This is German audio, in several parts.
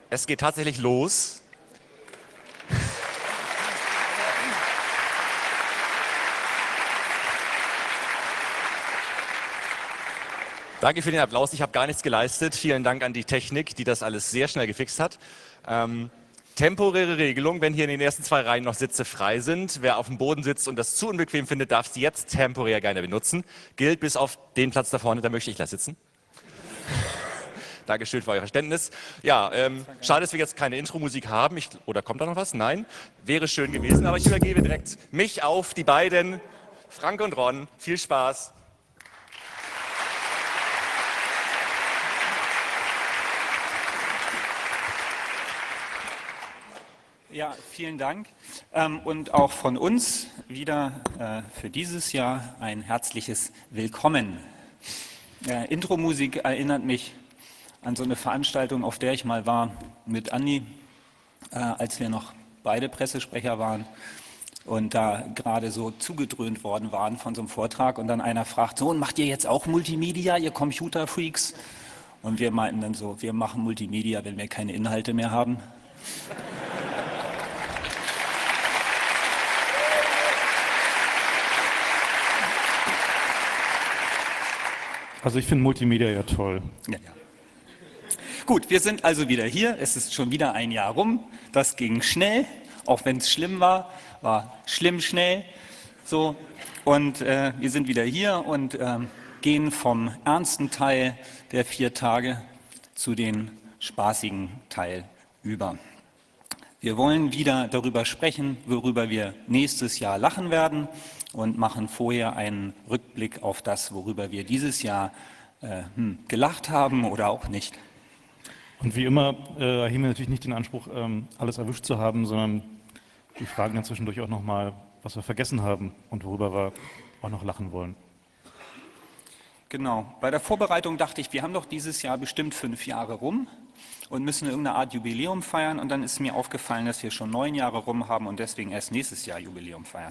Es geht tatsächlich los. Danke für den Applaus. Ich habe gar nichts geleistet. Vielen Dank an die Technik, die das alles sehr schnell gefixt hat. Temporäre Regelung, wenn hier in den ersten 2 Reihen noch Sitze frei sind. Wer auf dem Boden sitzt und das zu unbequem findet, darf sie jetzt temporär gerne benutzen. Gilt bis auf den Platz da vorne, da möchte ich gleich sitzen. Dankeschön für euer Verständnis. Ja, schade, dass wir jetzt keine Intro-Musik haben. Oder kommt da noch was? Nein? Wäre schön gewesen, aber ich übergebe direkt mich auf die beiden, Frank und Ron. Viel Spaß. Ja, vielen Dank und auch von uns wieder für dieses Jahr ein herzliches Willkommen. Intro-Musik erinnert mich an so eine Veranstaltung, auf der ich mal war mit Andi, als wir noch beide Pressesprecher waren und da gerade so zugedröhnt worden waren von so einem Vortrag und dann einer fragt, so, und macht ihr jetzt auch Multimedia, ihr Computerfreaks? Und wir meinten dann so, wir machen Multimedia, wenn wir keine Inhalte mehr haben. Also ich finde Multimedia ja toll. Ja. Gut, wir sind also wieder hier. Es ist schon wieder ein Jahr rum. Das ging schnell, auch wenn es schlimm war. War schlimm schnell. So. Und wir sind wieder hier und gehen vom ernsten Teil der 4 Tage zu den spaßigen Teil über. Wir wollen wieder darüber sprechen, worüber wir nächstes Jahr lachen werden und machen vorher einen Rückblick auf das, worüber wir dieses Jahr gelacht haben oder auch nicht. Und wie immer erheben wir natürlich nicht den Anspruch, alles erwischt zu haben, sondern wir fragen dann zwischendurch auch nochmal, was wir vergessen haben und worüber wir auch noch lachen wollen. Genau. Bei der Vorbereitung dachte ich, wir haben doch dieses Jahr bestimmt 5 Jahre rum und müssen irgendeine Art Jubiläum feiern. Und dann ist mir aufgefallen, dass wir schon 9 Jahre rum haben und deswegen erst nächstes Jahr Jubiläum feiern.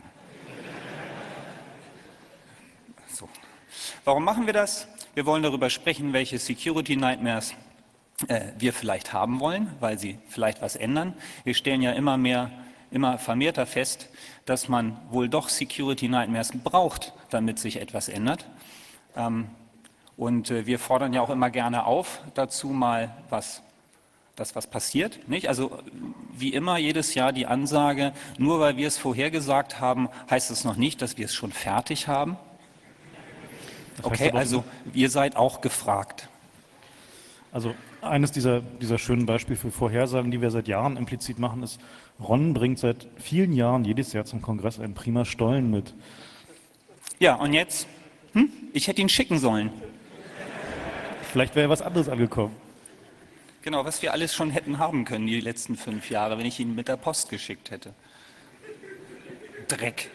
So. Warum machen wir das? Wir wollen darüber sprechen, welche Security Nightmares wir vielleicht haben wollen, weil sie vielleicht was ändern. Wir stellen ja immer vermehrter fest, dass man wohl doch Security Nightmares braucht, damit sich etwas ändert. Und wir fordern ja auch immer gerne auf, dazu mal was passiert. Nicht? Also wie immer jedes Jahr die Ansage, nur weil wir es vorhergesagt haben, heißt es noch nicht, dass wir es schon fertig haben. Okay, also ihr seid auch gefragt. Also eines dieser schönen Beispiele für Vorhersagen, die wir seit Jahren implizit machen, ist, Ron bringt seit vielen Jahren jedes Jahr zum Kongress einen prima Stollen mit. Ja, und jetzt? Ich hätte ihn schicken sollen. Vielleicht wäre was anderes angekommen. Genau, was wir alles schon hätten haben können die letzten 5 Jahre, wenn ich ihn mit der Post geschickt hätte. Dreck.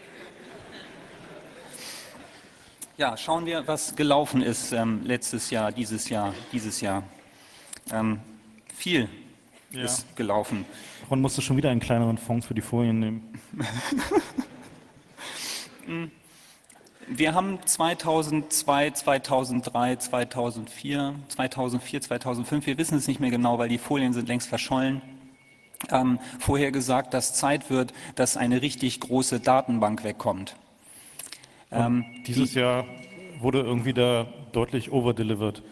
Ja, schauen wir, was gelaufen ist letztes Jahr, dieses Jahr. Viel ist gelaufen. Ron musste schon wieder einen kleineren Fond für die Folien nehmen. Wir haben 2002, 2003, 2004, 2005, wir wissen es nicht mehr genau, weil die Folien sind längst verschollen, vorher gesagt, dass Zeit wird, dass eine richtig große Datenbank wegkommt. Dieses Jahr wurde irgendwie da deutlich overdelivered.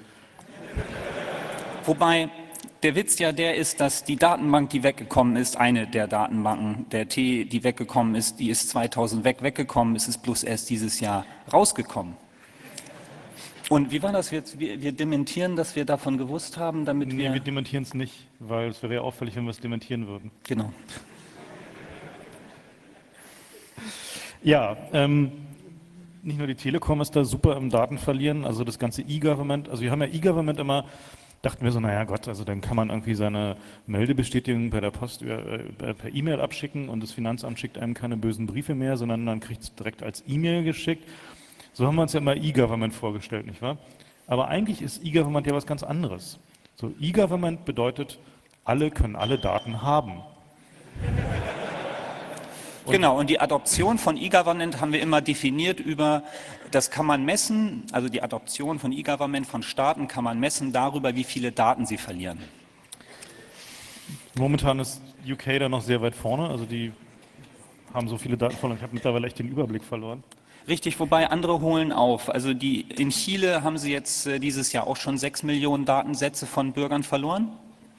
Wobei der Witz ja der ist, dass die Datenbank, die weggekommen ist, eine der Datenbanken, der T, die weggekommen ist, die ist 2000 weggekommen, es ist bloß erst dieses Jahr rausgekommen. Und wie war das jetzt? Wir dementieren, dass wir davon gewusst haben, damit wir... Nee, wir dementieren es nicht, weil es wäre ja auffällig, wenn wir es dementieren würden. Genau. Ja, nicht nur die Telekom ist da super im Datenverlieren, also das ganze E-Government, also wir haben ja E-Government immer, dachten wir so, naja Gott, also dann kann man irgendwie seine Meldebestätigung per der Post, per E-Mail abschicken und das Finanzamt schickt einem keine bösen Briefe mehr, sondern man kriegt es direkt als E-Mail geschickt. So haben wir uns ja immer E-Government vorgestellt, nicht wahr? Aber eigentlich ist E-Government ja was ganz anderes. So, E-Government bedeutet, alle können alle Daten haben. Genau, und die Adoption von E-Government haben wir immer definiert über, das kann man messen, also die Adoption von E-Government von Staaten kann man messen darüber, wie viele Daten sie verlieren. Momentan ist UK da noch sehr weit vorne, also die haben so viele Daten verloren. Ich habe mittlerweile echt den Überblick verloren. Richtig, wobei andere holen auf. Also in Chile haben sie jetzt dieses Jahr auch schon 6 Millionen Datensätze von Bürgern verloren.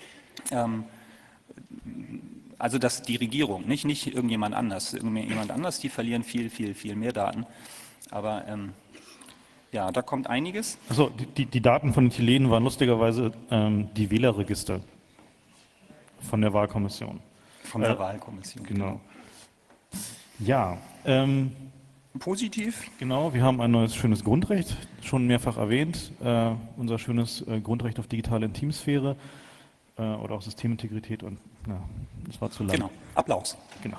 Also das die Regierung, nicht irgendjemand anders. Irgendjemand anders, die verlieren viel, viel, viel mehr Daten. Aber ja, da kommt einiges. Also die Daten von den Chilenen waren lustigerweise die Wählerregister von der Wahlkommission. Von der Wahlkommission. Genau. Ja. Positiv? Genau, wir haben ein neues schönes Grundrecht, schon mehrfach erwähnt. Unser schönes Grundrecht auf digitale Intimsphäre oder auch Systemintegrität und das war zu lang. Genau, Applaus. Genau.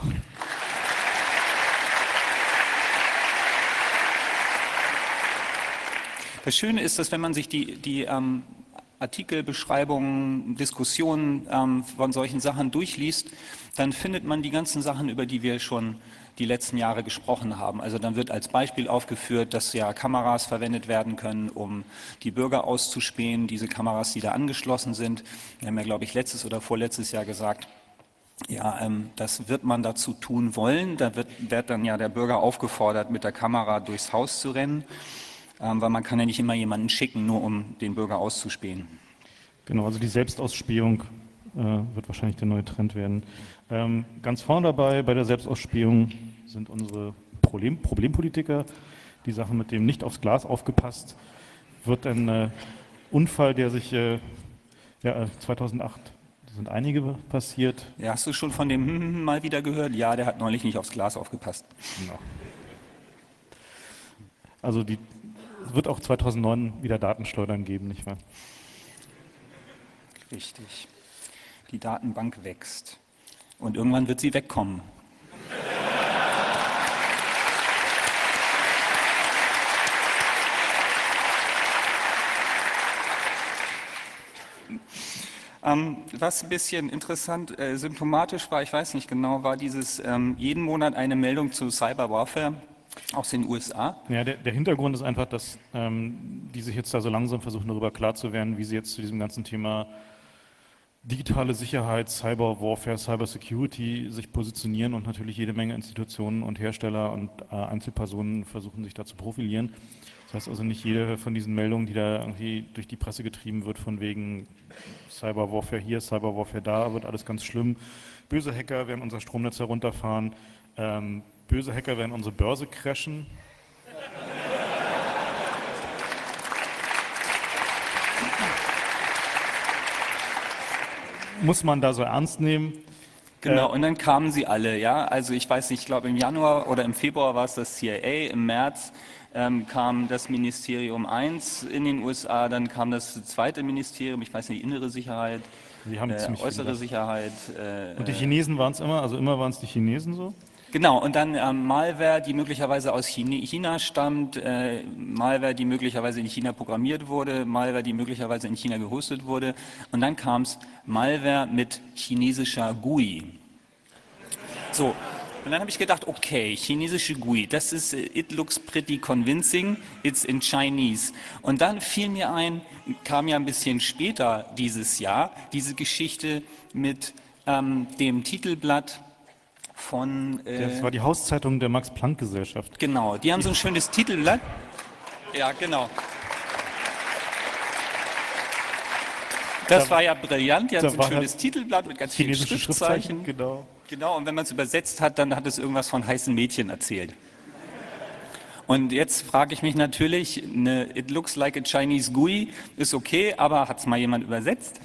Das Schöne ist, dass wenn man sich die Artikelbeschreibungen, Diskussionen von solchen Sachen durchliest, dann findet man die ganzen Sachen, über die wir schon die letzten Jahre gesprochen haben. Also dann wird als Beispiel aufgeführt, dass ja Kameras verwendet werden können, um die Bürger auszuspähen, diese Kameras, die da angeschlossen sind. Wir haben ja, glaube ich, letztes oder vorletztes Jahr gesagt, ja, das wird man dazu tun wollen. Da wird dann ja der Bürger aufgefordert, mit der Kamera durchs Haus zu rennen, weil man kann ja nicht immer jemanden schicken, nur um den Bürger auszuspähen. Genau, also die Selbstausspähung wird wahrscheinlich der neue Trend werden. Ganz vorne dabei bei der Selbstausspähung sind unsere Problempolitiker. Die Sache mit dem nicht aufs Glas aufgepasst wird ein Unfall, der sich 2008 sind einige passiert. Ja, hast du schon von dem mal wieder gehört? Ja, der hat neulich nicht aufs Glas aufgepasst. Genau. Also es wird auch 2009 wieder Datenschleudern geben, nicht wahr? Richtig. Die Datenbank wächst. Und irgendwann wird sie wegkommen. Was ein bisschen interessant, symptomatisch war, ich weiß nicht genau, war dieses jeden Monat eine Meldung zu Cyberwarfare aus den USA. Ja, der Hintergrund ist einfach, dass die sich jetzt da so langsam versuchen, darüber klar zu werden, wie sie jetzt zu diesem ganzen Thema digitale Sicherheit, Cyberwarfare, Cybersecurity sich positionieren und natürlich jede Menge Institutionen und Hersteller und Einzelpersonen versuchen, sich da zu profilieren. Das heißt also nicht jede von diesen Meldungen, die da irgendwie durch die Presse getrieben wird, von wegen Cyberwarfare hier, Cyberwarfare da, wird alles ganz schlimm. Böse Hacker werden unser Stromnetz herunterfahren, böse Hacker werden unsere Börse crashen. Muss man da so ernst nehmen? Genau, und dann kamen sie alle, ja. Also ich weiß nicht, ich glaube im Januar oder im Februar war es das CIA, im März kam das Ministerium 1 in den USA, dann kam das zweite Ministerium, ich weiß nicht, innere Sicherheit, äußere Sicherheit. Und die Chinesen waren es immer, also immer waren es die Chinesen so? Genau, und dann Malware, die möglicherweise aus China stammt, Malware, die möglicherweise in China programmiert wurde, Malware, die möglicherweise in China gehostet wurde. Und dann kam es Malware mit chinesischer GUI. So, und dann habe ich gedacht, okay, chinesische GUI, das ist, it looks pretty convincing, it's in Chinese. Und dann fiel mir ein, kam ja ein bisschen später dieses Jahr, diese Geschichte mit dem Titelblatt von... das war die Hauszeitung der Max-Planck-Gesellschaft. Genau, die haben so ein schönes Titelblatt. Ja, genau. Das war ja brillant, die hatten so ein schönes Titelblatt mit ganz vielen Schriftzeichen. Genau. Genau, und wenn man es übersetzt hat, dann hat es irgendwas von heißen Mädchen erzählt. Und jetzt frage ich mich natürlich, it looks like a Chinese GUI ist okay, aber hat es mal jemand übersetzt?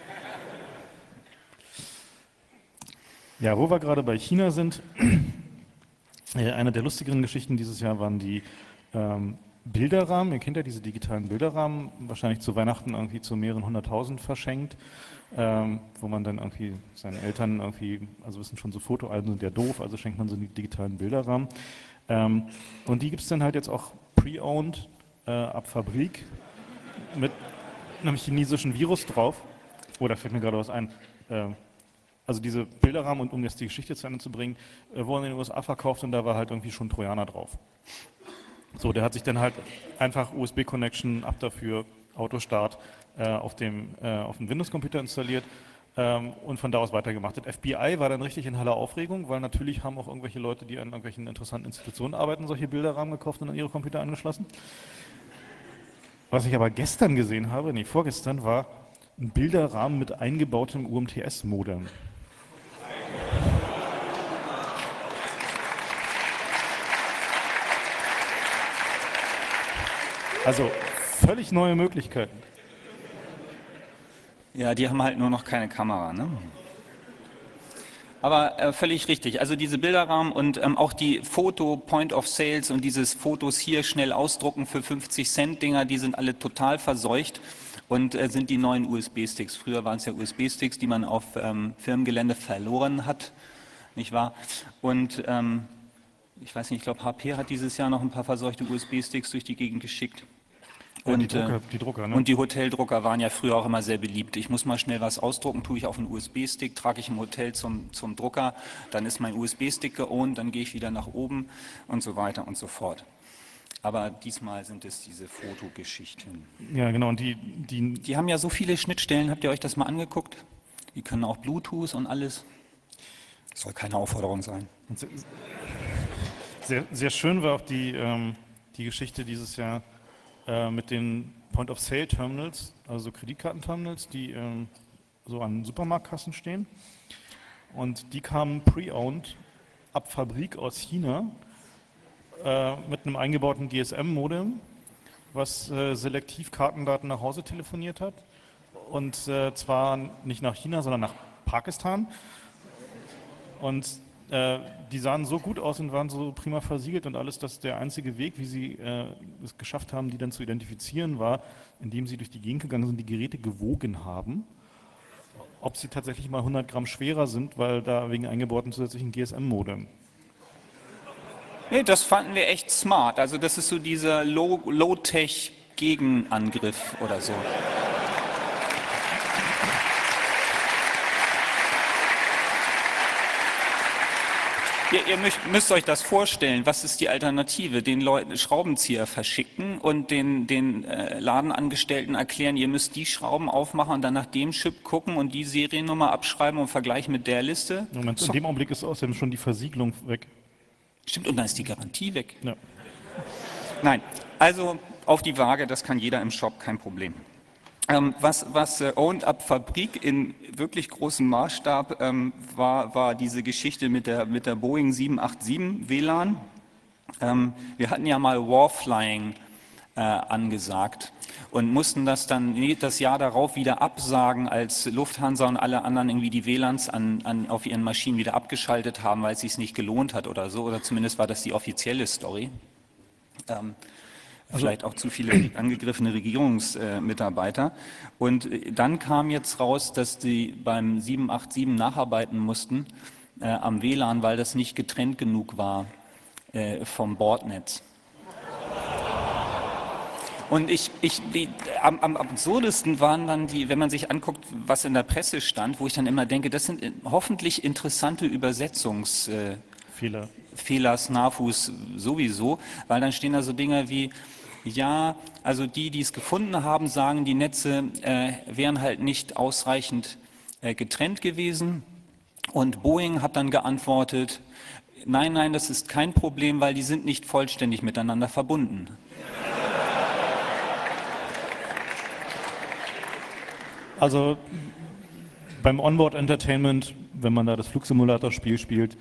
Ja, wo wir gerade bei China sind, eine der lustigeren Geschichten dieses Jahr waren die Bilderrahmen. Ihr kennt ja diese digitalen Bilderrahmen, wahrscheinlich zu Weihnachten irgendwie zu mehreren 100.000 verschenkt, wo man dann irgendwie seinen Eltern irgendwie, also wissen schon, so Fotoalben sind ja doof, also schenkt man so die digitalen Bilderrahmen. Und die gibt es dann halt jetzt auch pre-owned ab Fabrik mit einem chinesischen Virus drauf. Oh, da fällt mir gerade was ein. Also diese Bilderrahmen, und um jetzt die Geschichte zu Ende zu bringen, wurden in den USA verkauft und da war halt irgendwie schon ein Trojaner drauf. So, der hat sich dann halt einfach USB-Connection ab dafür, Autostart, auf dem Windows-Computer installiert. und von da aus weitergemacht. Das FBI war dann richtig in heller Aufregung, weil natürlich haben auch irgendwelche Leute, die an irgendwelchen interessanten Institutionen arbeiten, solche Bilderrahmen gekauft und an ihre Computer angeschlossen. Was ich aber gestern gesehen habe, nee, vorgestern, war ein Bilderrahmen mit eingebautem UMTS-Modem. Also völlig neue Möglichkeiten. Ja, die haben halt nur noch keine Kamera, ne? Aber völlig richtig. Also diese Bilderrahmen und auch die Foto-Point of Sales und dieses Fotos hier schnell ausdrucken für 50 Cent Dinger, die sind alle total verseucht und sind die neuen USB-Sticks. Früher waren es ja USB-Sticks, die man auf Firmengelände verloren hat, nicht wahr? Und ich weiß nicht, ich glaube HP hat dieses Jahr noch ein paar verseuchte USB-Sticks durch die Gegend geschickt. Und die Drucker, ne? Und die Hoteldrucker waren ja früher auch immer sehr beliebt. Ich muss mal schnell was ausdrucken, tue ich auf einen USB-Stick, trage ich im Hotel zum Drucker, dann ist mein USB-Stick geohnt, dann gehe ich wieder nach oben und so weiter und so fort. Aber diesmal sind es diese Fotogeschichten. Ja, genau. Und die haben ja so viele Schnittstellen, habt ihr euch das mal angeguckt? Die können auch Bluetooth und alles. Das soll keine Aufforderung sein. Sehr, sehr schön war auch die Geschichte dieses Jahr mit den Point-of-Sale-Terminals, also Kreditkartenterminals, die so an Supermarktkassen stehen. Und die kamen pre-owned ab Fabrik aus China mit einem eingebauten GSM-Modem, was selektiv Kartendaten nach Hause telefoniert hat. Und zwar nicht nach China, sondern nach Pakistan. Und die sahen so gut aus und waren so prima versiegelt und alles, dass der einzige Weg, wie sie es geschafft haben, die dann zu identifizieren, war, indem sie durch die Gegend gegangen sind, die Geräte gewogen haben, ob sie tatsächlich mal 100 Gramm schwerer sind, weil da wegen eingebauten zusätzlichen GSM-Modem. Nee, das fanden wir echt smart. Also das ist so dieser Low-Tech-Gegenangriff oder so. Ihr müsst euch das vorstellen, was ist die Alternative? Den Leuten Schraubenzieher verschicken und den Ladenangestellten erklären, ihr müsst die Schrauben aufmachen und dann nach dem Chip gucken und die Seriennummer abschreiben und vergleichen mit der Liste. Moment, in dem Augenblick ist außerdem schon die Versiegelung weg. Stimmt, und dann ist die Garantie weg. Ja. Nein, also auf die Waage, das kann jeder im Shop, kein Problem. Was Owned Up Fabrik in wirklich großem Maßstab war diese Geschichte mit der Boeing 787 WLAN. Wir hatten ja mal Warflying angesagt und mussten das dann das Jahr darauf wieder absagen, als Lufthansa und alle anderen irgendwie die WLANs auf ihren Maschinen wieder abgeschaltet haben, weil es sich nicht gelohnt hat oder so, oder zumindest war das die offizielle Story. Vielleicht auch zu viele angegriffene Regierungsmitarbeiter. Und dann kam jetzt raus, dass die beim 787 nacharbeiten mussten am WLAN, weil das nicht getrennt genug war vom Bordnetz. Und am absurdesten waren dann wenn man sich anguckt, was in der Presse stand, wo ich dann immer denke, das sind hoffentlich interessante Übersetzungsfehler, Snafus sowieso, weil dann stehen da so Dinge wie, ja, also die es gefunden haben, sagen, die Netze wären halt nicht ausreichend getrennt gewesen. Und Boeing hat dann geantwortet, nein, das ist kein Problem, weil die sind nicht vollständig miteinander verbunden. Also beim Onboard Entertainment, wenn man da das Flugsimulator-Spiel spielt,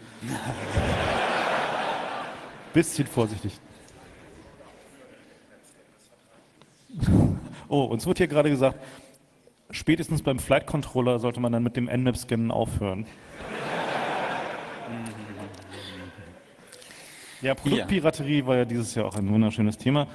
bisschen vorsichtig. Oh, uns wird hier gerade gesagt, spätestens beim Flight Controller sollte man dann mit dem Nmap-Scannen aufhören. Ja, Produktpiraterie war ja dieses Jahr auch ein wunderschönes Thema.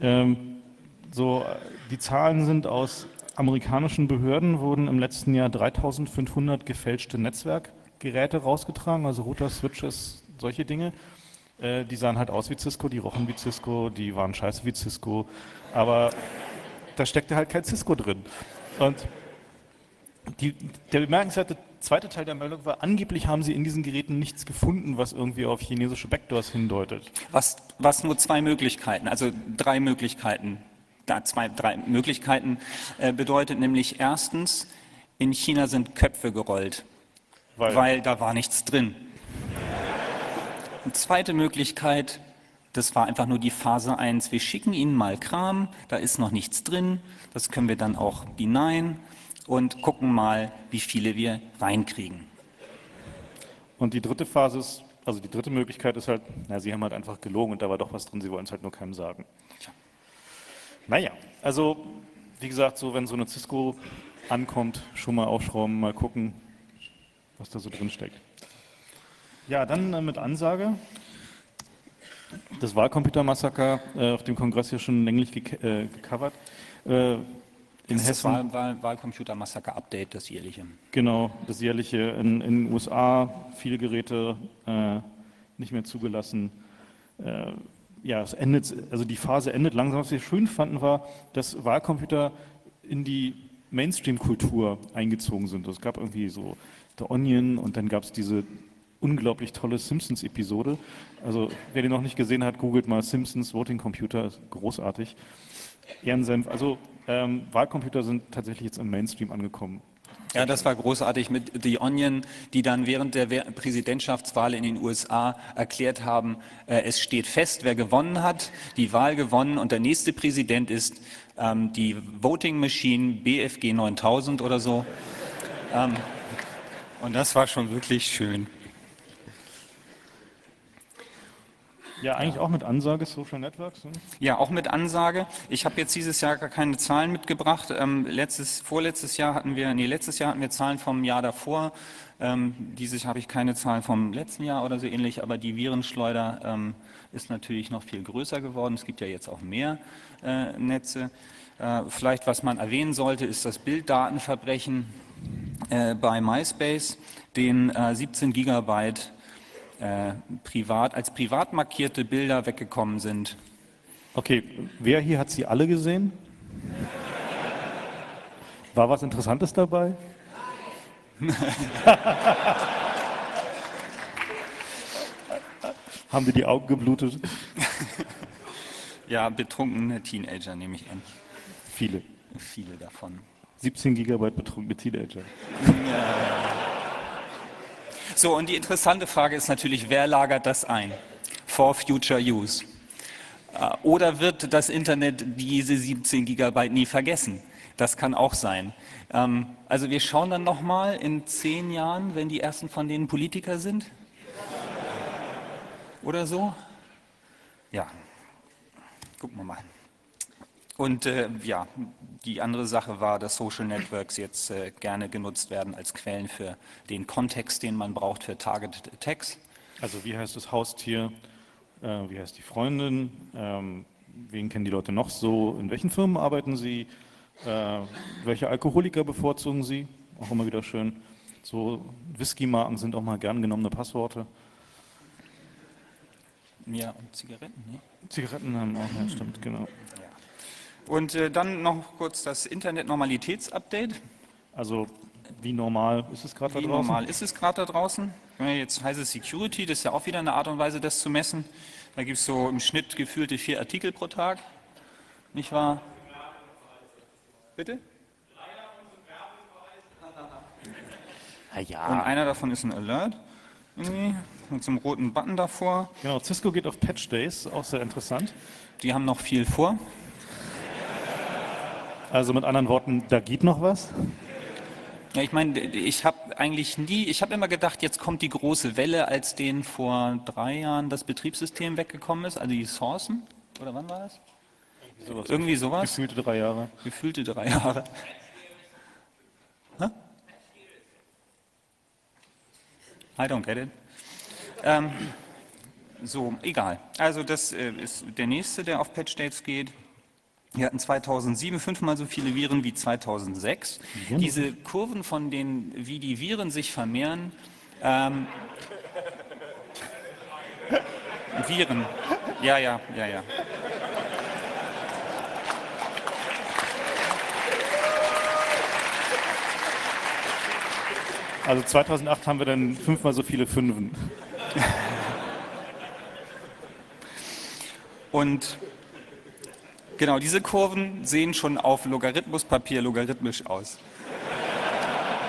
Die Zahlen sind aus amerikanischen Behörden, wurden im letzten Jahr 3500 gefälschte Netzwerkgeräte rausgetragen, also Router, Switches, solche Dinge. Die sahen halt aus wie Cisco, die rochen wie Cisco, die waren scheiße wie Cisco, aber da steckte halt kein Cisco drin. Und der bemerkenswerte zweite Teil der Meldung war, angeblich haben sie in diesen Geräten nichts gefunden, was irgendwie auf chinesische Backdoors hindeutet. Was nur zwei Möglichkeiten, also drei Möglichkeiten bedeutet, nämlich erstens, In China sind Köpfe gerollt, weil da war nichts drin. Eine zweite Möglichkeit, das war einfach nur die Phase 1. Wir schicken Ihnen mal Kram, da ist noch nichts drin, das können wir dann auch denyen und gucken mal, wie viele wir reinkriegen. Und die dritte Phase ist, also die dritte Möglichkeit ist halt, na, sie haben halt einfach gelogen und da war doch was drin, sie wollen es halt nur keinem sagen. Tja. Naja, also wie gesagt, so wenn so eine Cisco ankommt, schon mal aufschrauben, mal gucken, was da so drin steckt. Ja, dann mit Ansage. Das Wahlcomputer-Massaker auf dem Kongress hier schon länglich gecovert. In Das ist Hessen, das Wahlcomputer-Massaker-Update, das jährliche. genau, das jährliche. In den USA viele Geräte nicht mehr zugelassen. Ja, es endet, also die Phase endet langsam. Was wir schön fanden, war, dass Wahlcomputer in die Mainstream-Kultur eingezogen sind. Es gab irgendwie so The Onion und dann gab es diese unglaublich tolle Simpsons-Episode. Also wer den noch nicht gesehen hat, googelt mal Simpsons Voting Computer, ist großartig. Ehrensenf. Also Wahlcomputer sind tatsächlich jetzt im Mainstream angekommen. Ja, das war großartig mit The Onion, die dann während der Präsidentschaftswahl in den USA erklärt haben, es steht fest, wer gewonnen hat, die Wahl gewonnen und der nächste Präsident ist die Voting Machine BFG 9000 oder so. Und das war schon wirklich schön. Ja, eigentlich auch mit Ansage, Social Networks. Ne? Ja, auch mit Ansage. Ich habe jetzt dieses Jahr gar keine Zahlen mitgebracht. Letztes Jahr hatten wir Zahlen vom Jahr davor. Dieses Jahr habe ich keine Zahlen vom letzten Jahr oder so ähnlich, aber die Virenschleuder ist natürlich noch viel größer geworden. Es gibt ja jetzt auch mehr Netze. Vielleicht, was man erwähnen sollte, ist das Bilddatenverbrechen bei MySpace, den 17 Gigabyte als privat markierte Bilder weggekommen sind. Okay, wer hier hat sie alle gesehen? War was Interessantes dabei? Haben dir die Augen geblutet? Ja, betrunkene Teenager nehme ich an. Viele. Viele davon. 17 Gigabyte betrunkene Teenager. So, und die interessante Frage ist natürlich, wer lagert das ein? For future use. Oder wird das Internet diese 17 Gigabyte nie vergessen? Das kann auch sein. Also wir schauen dann nochmal in 10 Jahren, wenn die ersten von denen Politiker sind. Oder so. Ja, gucken wir mal. Und ja, die andere Sache war, dass Social Networks jetzt gerne genutzt werden als Quellen für den Kontext, den man braucht für Targeted Attacks. Also wie heißt das Haustier, wie heißt die Freundin, wen kennen die Leute noch so, in welchen Firmen arbeiten sie, welche Alkoholiker bevorzugen sie, auch immer wieder schön. So Whisky-Marken sind auch mal gern genommene Passworte. Ja, und Zigaretten, ne? Zigaretten haben auch, ja, stimmt, genau. Ja. Und dann noch kurz das Internet-Normalitäts-Update. Also wie normal ist es gerade da draußen? Wie normal ist es gerade da draußen? Jetzt heißt es Security, das ist ja auch wieder eine Art und Weise, das zu messen. Da gibt es so im Schnitt gefühlte 4 Artikel pro Tag, nicht wahr? Bitte? Ja. Und einer davon ist ein Alert, irgendwie, mit so einem roten Button davor. Genau, Cisco geht auf Patch Days, auch sehr interessant. Die haben noch viel vor. Also mit anderen Worten, da geht noch was. Ja, ich meine, ich habe immer gedacht, jetzt kommt die große Welle, als denen vor 3 Jahren das Betriebssystem weggekommen ist, also die Sourcen, oder wann war das? Irgendwie sowas. Gefühlte 3 Jahre. Gefühlte 3 Jahre. Hä? I don't get it. So, egal. Also das ist der nächste, der auf Patch Dates geht. Wir hatten 2007 5-mal so viele Viren wie 2006. Diese Kurven von denen, wie die Viren sich vermehren, Viren, ja. Also 2008 haben wir dann 5-mal so viele Fünfen. Und genau, diese Kurven sehen schon auf Logarithmuspapier logarithmisch aus.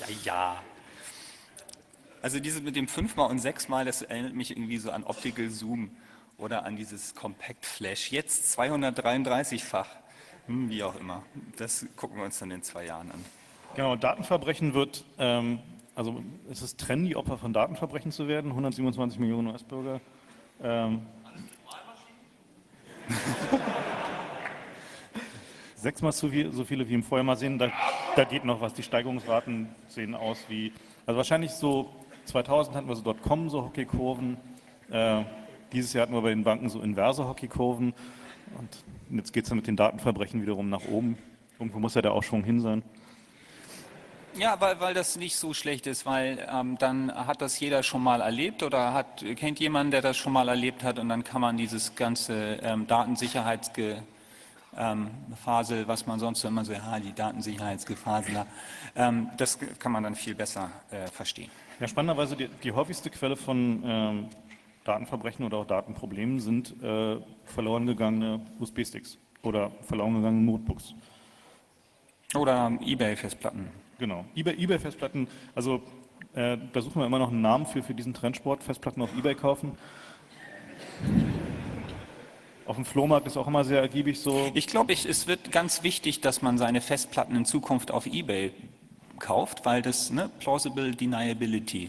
Ja. Also dieses mit dem 5-mal und 6-mal, das erinnert mich irgendwie so an Optical Zoom oder an dieses Compact Flash. Jetzt 233-fach, wie auch immer. Das gucken wir uns dann in 2 Jahren an. Genau, Datenverbrechen wird, also es ist trendy, Opfer von Datenverbrechen zu werden, 127 Millionen US-Bürger. Sechsmal so viele wie im Vorjahr. Mal sehen, da geht noch was. Die Steigerungsraten sehen aus wie, also wahrscheinlich so 2000 hatten wir so .com, so Hockeykurven. Dieses Jahr hatten wir bei den Banken so inverse Hockeykurven. Und jetzt geht es dann mit den Datenverbrechen wiederum nach oben. Irgendwo muss ja der Aufschwung hin sein. Ja, weil das nicht so schlecht ist, weil dann hat das jeder schon mal erlebt oder kennt jemanden, der das schon mal erlebt hat, und dann kann man dieses ganze Datensicherheitsgefasel, was man sonst immer so, ja, die Datensicherheitsgefasel, das kann man dann viel besser verstehen. Ja, spannenderweise die häufigste Quelle von Datenverbrechen oder auch Datenproblemen sind verloren gegangene USB-Sticks oder verloren gegangene Notebooks. Oder eBay-Festplatten. Genau, eBay-Festplatten, also da suchen wir immer noch einen Namen für diesen Trendsport, Festplatten auf eBay kaufen. Auf dem Flohmarkt ist auch immer sehr ergiebig so. Ich glaube, es wird ganz wichtig, dass man seine Festplatten in Zukunft auf eBay kauft, weil das, ne, Plausible Deniability.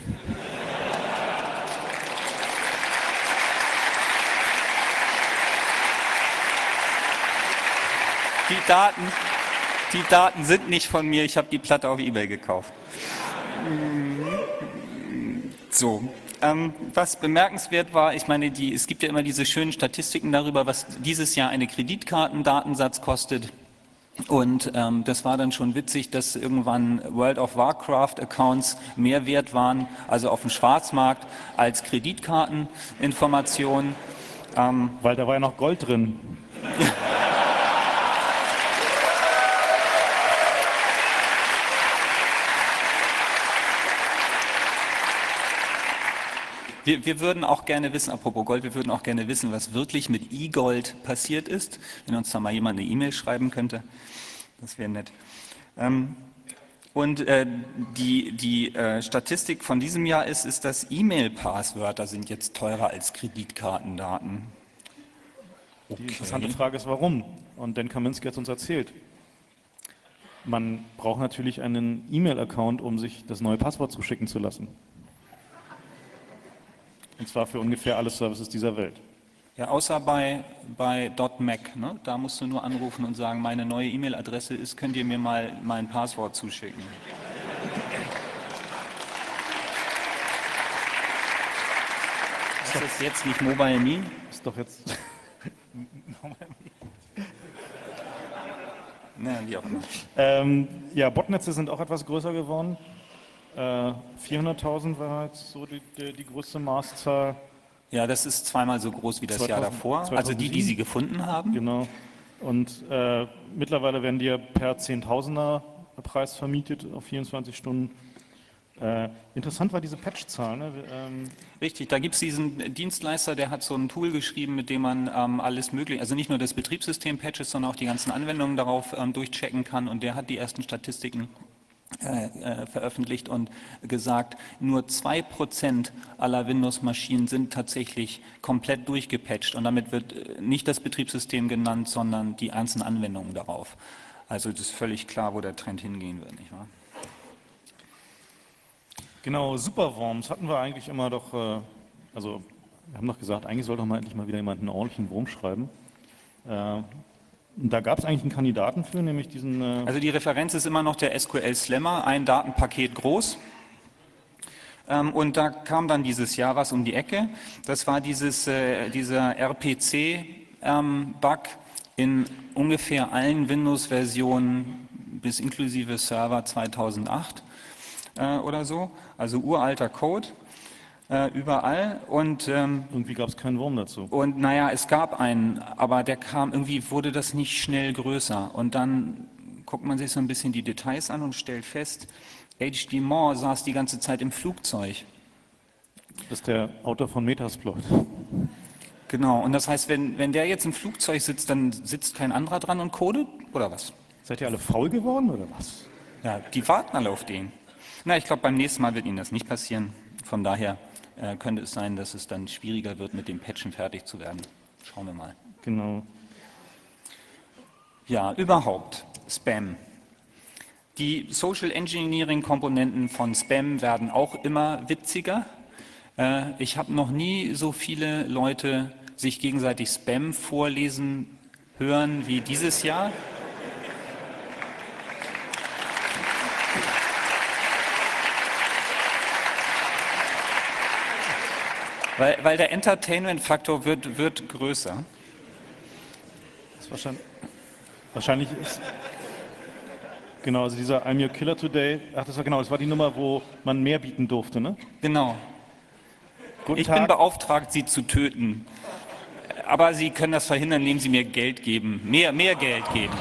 Die Daten sind nicht von mir, ich habe die Platte auf eBay gekauft. So, was bemerkenswert war, ich meine, es gibt ja immer diese schönen Statistiken darüber, was dieses Jahr eine Kreditkartendatensatz kostet. Und das war dann schon witzig, dass irgendwann World of Warcraft-Accounts mehr wert waren, also auf dem Schwarzmarkt, als Kreditkarteninformationen. Weil da war ja noch Gold drin. Wir würden auch gerne wissen, apropos Gold, wir würden auch gerne wissen, was wirklich mit E-Gold passiert ist. Wenn uns da mal jemand eine E-Mail schreiben könnte, das wäre nett. Und die Statistik von diesem Jahr ist, dass E-Mail-Passwörter sind jetzt teurer als Kreditkartendaten. Okay. Die interessante Frage ist, warum? Und Dan Kaminsky hat uns erzählt. Man braucht natürlich einen E-Mail-Account, um sich das neue Passwort zuschicken zu lassen. Und zwar für ungefähr alle Services dieser Welt. Ja, außer bei .mac, ne? Da musst du nur anrufen und sagen, meine neue E-Mail-Adresse ist, könnt ihr mir mal mein Passwort zuschicken. Ist das jetzt nicht Mobile Me? Ist doch jetzt... Na, wie auch immer. Ja, Botnetze sind auch etwas größer geworden. 400.000 war jetzt so die größte Maßzahl. Ja, das ist zweimal so groß wie das Jahr davor. 2007. Also die sie gefunden haben. Genau. Und mittlerweile werden die ja per Zehntausender Preis vermietet auf 24 Stunden. Interessant war diese Patch-Zahl. Ne? Richtig, da gibt es diesen Dienstleister, der hat so ein Tool geschrieben, mit dem man alles mögliche, also nicht nur das Betriebssystem patches, sondern auch die ganzen Anwendungen darauf durchchecken kann, und der hat die ersten Statistiken veröffentlicht und gesagt, nur 2% aller Windows-Maschinen sind tatsächlich komplett durchgepatcht, und damit wird nicht das Betriebssystem genannt, sondern die einzelnen Anwendungen darauf. Also das ist völlig klar, wo der Trend hingehen wird, nicht wahr? Genau, Superworms hatten wir eigentlich immer doch, also wir haben doch gesagt, eigentlich sollte doch mal endlich mal wieder jemand einen ordentlichen Wurm schreiben. Und da gab es eigentlich einen Kandidaten für, nämlich diesen... Also die Referenz ist immer noch der SQL Slammer, ein Datenpaket groß. Und da kam dann dieses Jahr was um die Ecke. Das war dieser RPC-Bug in ungefähr allen Windows-Versionen bis inklusive Server 2008 oder so. Also uralter Code. Überall, und irgendwie gab es keinen Wurm dazu. Und naja, es gab einen, aber der kam, irgendwie wurde das nicht schnell größer, und dann guckt man sich so ein bisschen die Details an und stellt fest, H.D. Moore saß die ganze Zeit im Flugzeug. Das ist der Autor von Metasploit. Genau, und das heißt, wenn der jetzt im Flugzeug sitzt, dann sitzt kein anderer dran und codet, oder was? Seid ihr alle faul geworden, oder was? Ja, die warten alle auf den. Na, ich glaube, beim nächsten Mal wird Ihnen das nicht passieren. Von daher könnte es sein, dass es dann schwieriger wird, mit dem Patchen fertig zu werden. Schauen wir mal. Genau. Ja, überhaupt Spam. Die Social Engineering Komponenten von Spam werden auch immer witziger. Ich habe noch nie so viele Leute sich gegenseitig Spam vorlesen hören wie dieses Jahr. Weil der Entertainment-Faktor wird größer. Das ist wahrscheinlich ist. Genau, also dieser I'm Your Killer Today, das war die Nummer, wo man mehr bieten durfte, ne? Genau. Guten Ich Tag. bin beauftragt, Sie zu töten. Aber Sie können das verhindern, indem Sie mir Geld geben. Mehr Geld geben.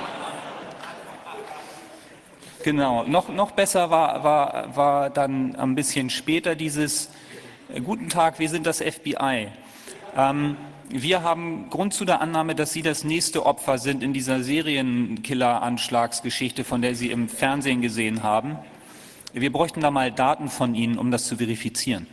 Genau. Noch besser war dann ein bisschen später dieses Guten Tag, wir sind das FBI. Wir haben Grund zu der Annahme, dass Sie das nächste Opfer sind in dieser Serienkiller-Anschlagsgeschichte, von der Sie im Fernsehen gesehen haben. Wir bräuchten da mal Daten von Ihnen, um das zu verifizieren.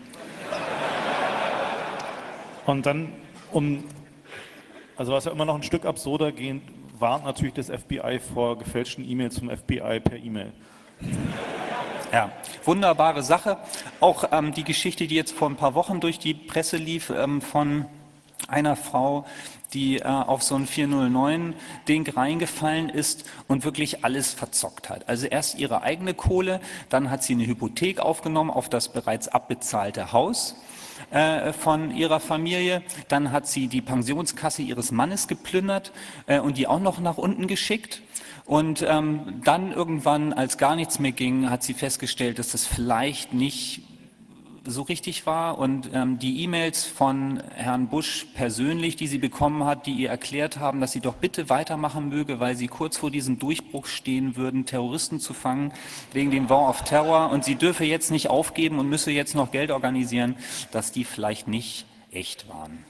Und dann, also was ja immer noch ein Stück absurder geht, warnt natürlich das FBI vor gefälschten E-Mails zum FBI per E-Mail. Ja, wunderbare Sache. Auch die Geschichte, die jetzt vor ein paar Wochen durch die Presse lief, von einer Frau, die auf so ein 409-Ding reingefallen ist und wirklich alles verzockt hat. Also erst ihre eigene Kohle, dann hat sie eine Hypothek aufgenommen auf das bereits abbezahlte Haus von ihrer Familie, dann hat sie die Pensionskasse ihres Mannes geplündert und die auch noch nach unten geschickt. Und dann irgendwann, als gar nichts mehr ging, hat sie festgestellt, dass das vielleicht nicht so richtig war. Und die E-Mails von Herrn Bush persönlich, die sie bekommen hat, die ihr erklärt haben, dass sie doch bitte weitermachen möge, weil sie kurz vor diesem Durchbruch stehen würden, Terroristen zu fangen wegen dem War of Terror. Und sie dürfe jetzt nicht aufgeben und müsse jetzt noch Geld organisieren, dass die vielleicht nicht echt waren.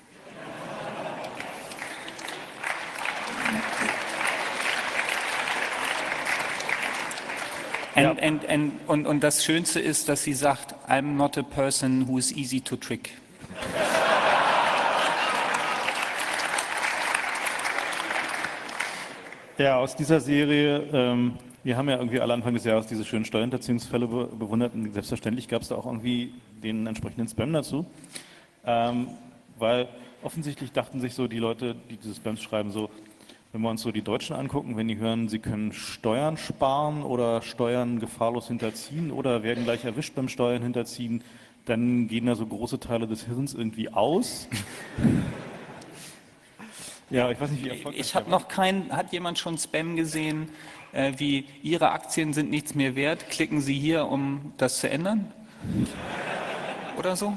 Und das Schönste ist, dass sie sagt, I'm not a person who is easy to trick. Ja, aus dieser Serie, wir haben ja irgendwie alle Anfang des Jahres diese schönen Steuerhinterziehungsfälle bewundert und selbstverständlich gab es da auch irgendwie den entsprechenden Spam dazu, weil offensichtlich dachten sich so die Leute, die diese Spams schreiben, so, wenn wir uns so die Deutschen angucken, wenn die hören, sie können Steuern sparen oder Steuern gefahrlos hinterziehen oder werden gleich erwischt beim Steuern hinterziehen, dann gehen da so große Teile des Hirns irgendwie aus. Ja, ich weiß nicht, wie erfolgreich. Ich habe noch hat jemand schon Spam gesehen, wie Ihre Aktien sind nichts mehr wert, klicken Sie hier, um das zu ändern? Oder so?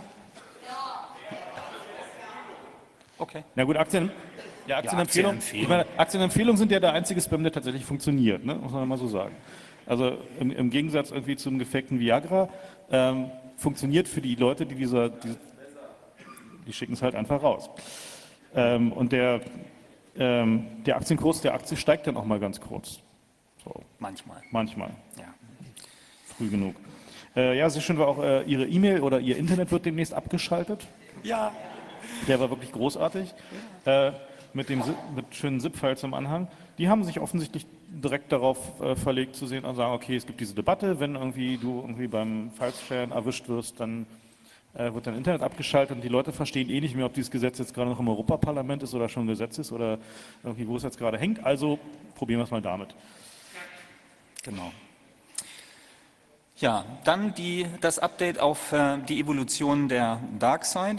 Okay. Na gut, Aktienempfehlungen. Ich meine, Aktienempfehlungen sind ja der einzige Spam, der tatsächlich funktioniert, ne? Muss man mal so sagen. Also im Gegensatz irgendwie zum gefakten Viagra funktioniert für die Leute, die schicken es halt einfach raus. Und der Aktienkurs der Aktie steigt dann auch mal ganz kurz. So. Manchmal. Ja. Früh genug. Ja, sehr schön war auch Ihre E-Mail oder Ihr Internet wird demnächst abgeschaltet. Ja. Der war wirklich großartig. Mit schönen ZIP-Files im Anhang. Die haben sich offensichtlich direkt darauf verlegt zu sehen und sagen, okay, es gibt diese Debatte, wenn du beim File-Sharen erwischt wirst, dann wird dein Internet abgeschaltet und die Leute verstehen eh nicht mehr, ob dieses Gesetz jetzt gerade noch im Europaparlament ist oder schon Gesetz ist oder irgendwie, wo es jetzt gerade hängt. Also probieren wir es mal damit. Genau. Ja, dann das Update auf die Evolution der Darkside.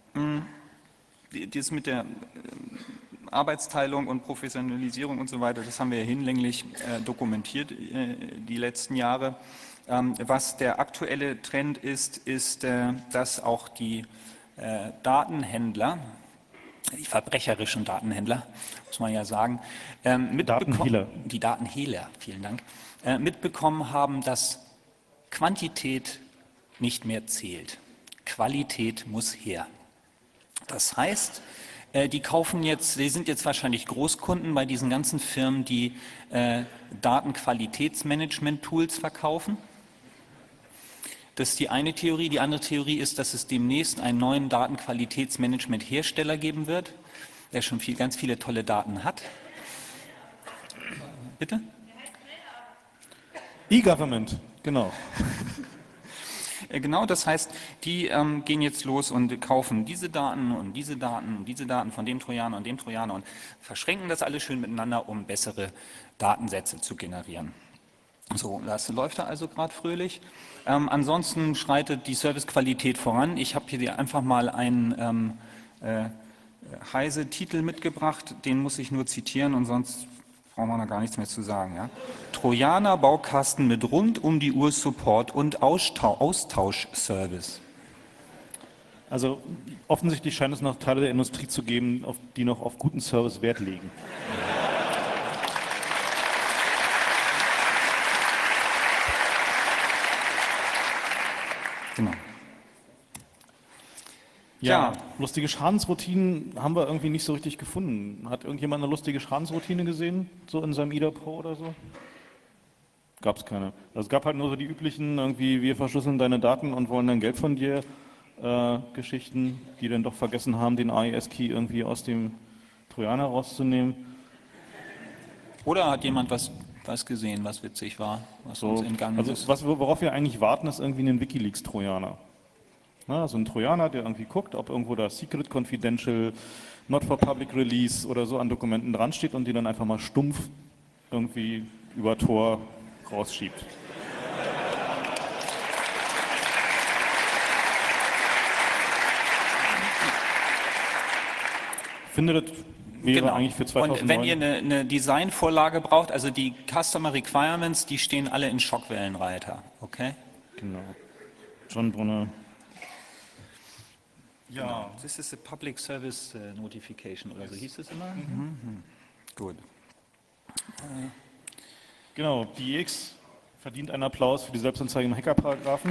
Das mit der Arbeitsteilung und Professionalisierung und so weiter, das haben wir ja hinlänglich dokumentiert die letzten Jahre. Was der aktuelle Trend ist, dass auch die Datenhändler, die verbrecherischen Datenhändler, muss man ja sagen, die Datenhehler, vielen Dank, mitbekommen haben, dass Quantität nicht mehr zählt. Qualität muss her. Das heißt, die sind jetzt wahrscheinlich Großkunden bei diesen ganzen Firmen, die Datenqualitätsmanagement-Tools verkaufen. Das ist die eine Theorie. Die andere Theorie ist, dass es demnächst einen neuen Datenqualitätsmanagement-Hersteller geben wird, der schon ganz viele tolle Daten hat. Bitte? E-Government, genau. Genau, das heißt, die gehen jetzt los und kaufen diese Daten und diese Daten und diese Daten von dem Trojaner und dem Trojaner und verschränken das alles schön miteinander, um bessere Datensätze zu generieren. So, das läuft da also gerade fröhlich. Ansonsten schreitet die Servicequalität voran. Ich habe hier einfach mal einen Heise-Titel mitgebracht, den muss ich nur zitieren und sonst brauchen wir noch gar nichts mehr zu sagen. Ja? Trojaner-Baukasten mit rund um die Uhr Support und Austauschservice. Also offensichtlich scheint es noch Teile der Industrie zu geben, die noch auf guten Service Wert legen. Genau. Ja, lustige Schadensroutinen haben wir irgendwie nicht so richtig gefunden. Hat irgendjemand eine lustige Schadensroutine gesehen, so in seinem IDA Pro oder so? Gab es keine. Also es gab halt nur so die üblichen, irgendwie, wir verschlüsseln deine Daten und wollen dann Geld von dir, Geschichten, die dann doch vergessen haben, den AES-Key irgendwie aus dem Trojaner rauszunehmen. Oder hat jemand was gesehen, was witzig war, was uns entgangen ist? Worauf wir eigentlich warten, ist irgendwie ein WikiLeaks-Trojaner. So ein Trojaner, der irgendwie guckt, ob irgendwo da Secret, Confidential, Not for Public Release oder so an Dokumenten dran steht und die dann einfach mal stumpf irgendwie über Tor rausschiebt. Ich finde, das wäre eigentlich für 2009. Und wenn ihr eine Designvorlage braucht, also die Customer Requirements, die stehen alle in Schockwellenreiter, okay? Genau. John Brunner. Ja. Genau. This is a Public Service Notification oder so hieß es immer? Mhm. Gut. Genau, die EX verdient einen Applaus für die Selbstanzeige im Hackerparagraphen.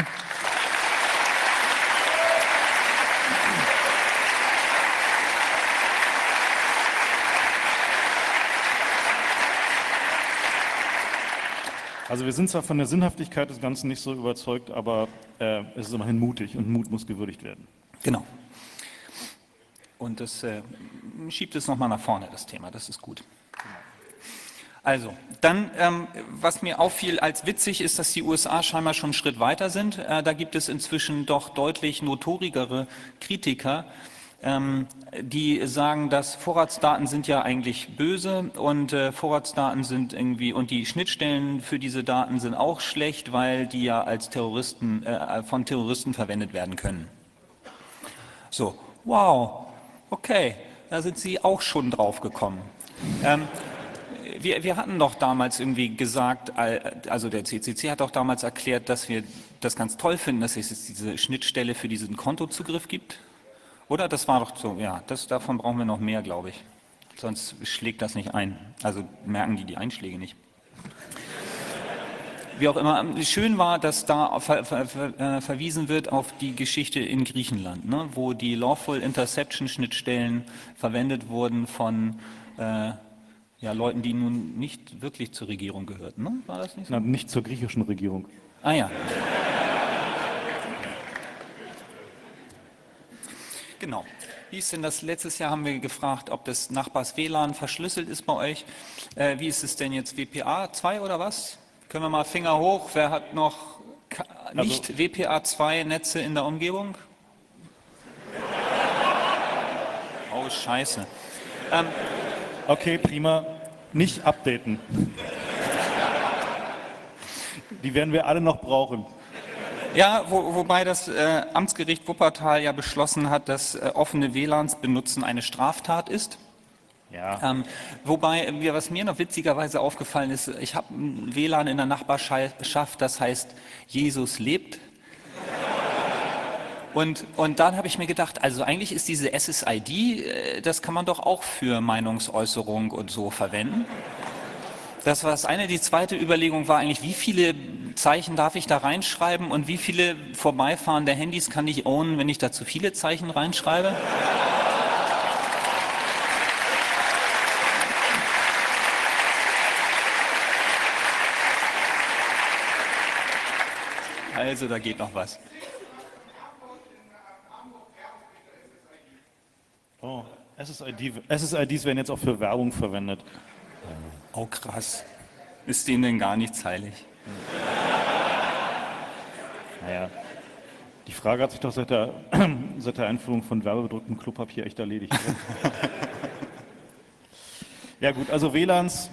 Also wir sind zwar von der Sinnhaftigkeit des Ganzen nicht so überzeugt, aber es ist immerhin mutig und Mut muss gewürdigt werden. Genau. Und das schiebt es nochmal nach vorne, das Thema, das ist gut. Also, dann, was mir auffiel als witzig, ist, dass die USA scheinbar schon einen Schritt weiter sind. Da gibt es inzwischen doch deutlich notorigere Kritiker, die sagen, dass Vorratsdaten sind ja eigentlich böse und Vorratsdaten sind irgendwie, und die Schnittstellen für diese Daten sind auch schlecht, weil die ja als Terroristen, von Terroristen verwendet werden können. So, wow, okay, da sind Sie auch schon drauf gekommen. Wir hatten doch damals irgendwie gesagt, also der CCC hat doch damals erklärt, dass wir das ganz toll finden, dass es jetzt diese Schnittstelle für diesen Kontozugriff gibt. Oder? Das war doch so, ja, davon brauchen wir noch mehr, glaube ich. Sonst schlägt das nicht ein. Also merken die Einschläge nicht. Wie auch immer, schön war, dass da verwiesen wird auf die Geschichte in Griechenland, ne, wo die Lawful Interception Schnittstellen verwendet wurden von Leuten, die nun nicht wirklich zur Regierung gehörten. Ne? War das nicht so? Na, nicht zur griechischen Regierung. Ah ja. Genau. Wie ist denn das? Letztes Jahr haben wir gefragt, ob das Nachbars WLAN verschlüsselt ist bei euch. Wie ist es denn jetzt? WPA 2 oder was? Können wir mal Finger hoch? Wer hat noch nicht WPA 2 Netze in der Umgebung? Oh, scheiße. Okay, prima. Nicht updaten. Die werden wir alle noch brauchen. Ja, wobei das Amtsgericht Wuppertal ja beschlossen hat, dass offene WLANs benutzen eine Straftat ist. Ja. Wobei, was mir noch witzigerweise aufgefallen ist, ich habe ein WLAN in der Nachbarschaft, das heißt Jesus lebt. Und dann habe ich mir gedacht, also eigentlich ist diese SSID, das kann man doch auch für Meinungsäußerung und so verwenden. Das war das eine. Die zweite Überlegung war eigentlich, wie viele Zeichen darf ich da reinschreiben und wie viele vorbeifahrende Handys kann ich ownen, wenn ich da zu viele Zeichen reinschreibe? Also da geht noch was. Oh, SSIDs werden jetzt auch für Werbung verwendet. Oh krass. Ist denen denn gar nichts heilig? Naja, die Frage hat sich doch seit der Einführung von werbebedrucktem Klopapier echt erledigt. Ja gut, also WLANs,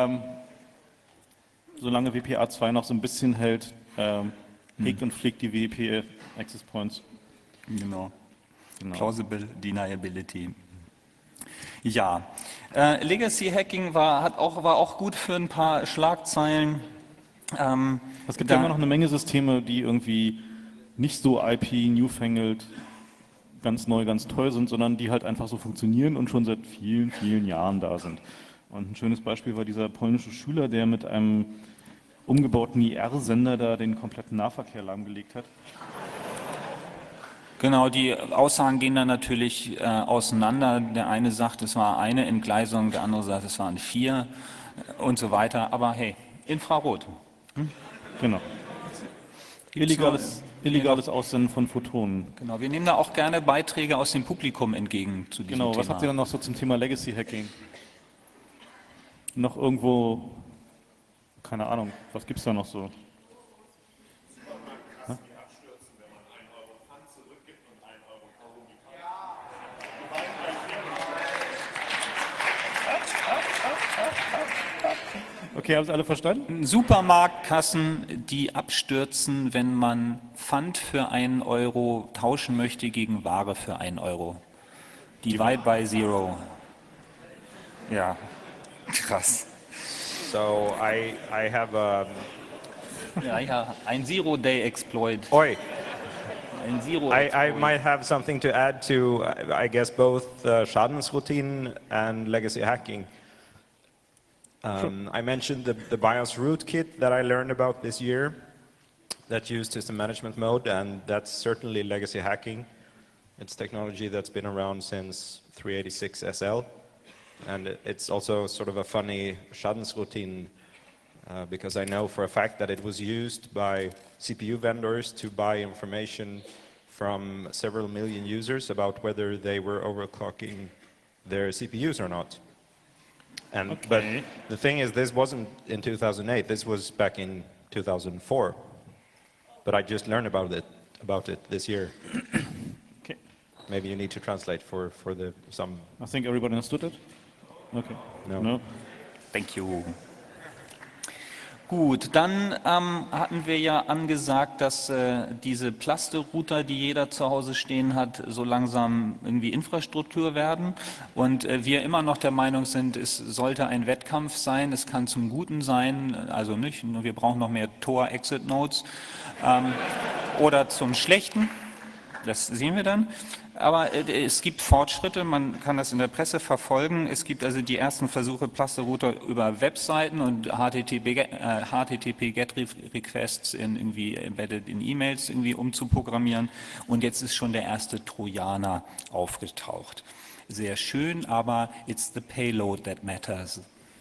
solange WPA2 noch so ein bisschen hält, hegt und pflegt die WP Access Points. Genau. Plausible Deniability. Ja, Legacy Hacking war auch gut für ein paar Schlagzeilen. Es gibt ja immer noch eine Menge Systeme, die irgendwie nicht so IP, newfangled, ganz neu, ganz toll sind, sondern die halt einfach so funktionieren und schon seit vielen, vielen Jahren da sind. Und ein schönes Beispiel war dieser polnische Schüler, der mit einem umgebauten IR-Sender da den kompletten Nahverkehr lahmgelegt hat. Genau, die Aussagen gehen dann natürlich auseinander. Der eine sagt, es war eine Entgleisung, der andere sagt, es waren 4 und so weiter. Aber hey, Infrarot. Genau. Illegales Aussenden von Photonen. Genau, wir nehmen da auch gerne Beiträge aus dem Publikum entgegen zu diesem Thema. Was habt ihr dann noch so zum Thema Legacy Hacking? Noch irgendwo, keine Ahnung, was gibt's da noch so? Okay, haben Sie alle verstanden? Supermarktkassen, die abstürzen, wenn man Pfand für 1 Euro tauschen möchte gegen Ware für 1 Euro. Divide by Zero. Ja, krass. So I have Ja, ein Zero-Day-Exploit. Oi. Ein Zero I might have something to add to, I guess, both Schadensroutinen and legacy hacking. I mentioned the BIOS rootkit that I learned about this year that used system management mode, and that's certainly legacy hacking. It's technology that's been around since 386 SL, and it's also sort of a funny Schadensroutine because I know for a fact that it was used by CPU vendors to buy information from several million users about whether they were overclocking their CPUs or not. And, okay. But the thing is, this wasn't in 2008, this was back in 2004. But I just learned about it this year. Okay. Maybe you need to translate for some... I think everybody understood it? Okay. No. Thank you. Gut, dann hatten wir ja angesagt, dass diese Plaste-Router, die jeder zu Hause stehen hat, so langsam irgendwie Infrastruktur werden. Und wir immer noch der Meinung sind, es sollte ein Wettkampf sein, es kann zum Guten sein, also nicht, nur wir brauchen noch mehr Tor-Exit-Nodes oder zum Schlechten, das sehen wir dann. Aber es gibt Fortschritte, man kann das in der Presse verfolgen. Es gibt also die ersten Versuche, Plaster-Router über Webseiten und HTTP-GET-Requests irgendwie embedded in E-Mails irgendwie umzuprogrammieren. Und jetzt ist schon der erste Trojaner aufgetaucht. Sehr schön, aber it's the payload that matters.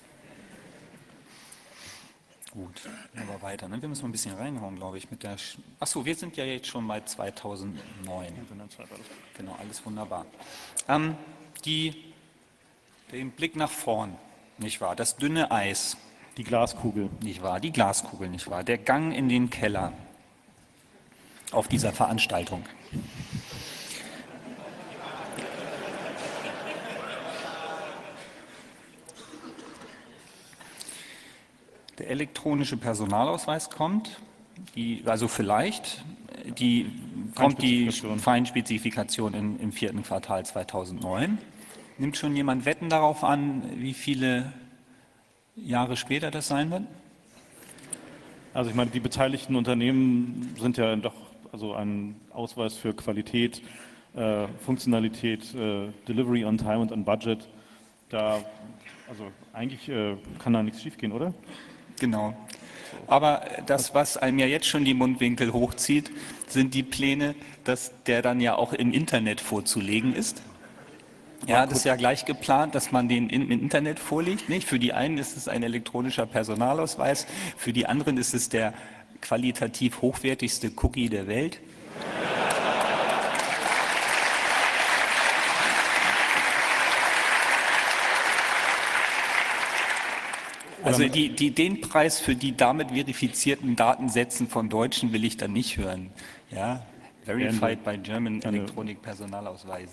Gut, aber weiter. Ne? Wir müssen mal ein bisschen reinhauen, glaube ich. Achso, wir sind ja jetzt schon bei 2009. Genau, alles wunderbar. Den Blick nach vorn, nicht wahr? Das dünne Eis. Die Glaskugel. Nicht wahr? Die Glaskugel, nicht wahr? Der Gang in den Keller auf dieser Veranstaltung. Der elektronische Personalausweis kommt, die Feinspezifikation im 4. Quartal 2009. Nimmt schon jemand Wetten darauf an, wie viele Jahre später das sein wird? Also ich meine, die beteiligten Unternehmen sind ja doch also ein Ausweis für Qualität, Funktionalität, Delivery on Time und on Budget. Also eigentlich kann da nichts schiefgehen, oder? Genau. Aber das, was einem ja jetzt schon die Mundwinkel hochzieht, sind die Pläne, dass der dann ja auch im Internet vorzulegen ist. Ja, das ist ja gleich geplant, dass man den im Internet vorlegt. Nicht? Für die einen ist es ein elektronischer Personalausweis, für die anderen ist es der qualitativ hochwertigste Cookie der Welt. Also den Preis für die damit verifizierten Datensätzen von Deutschen will ich dann nicht hören. Ja, verified by German Electronic Personalausweis.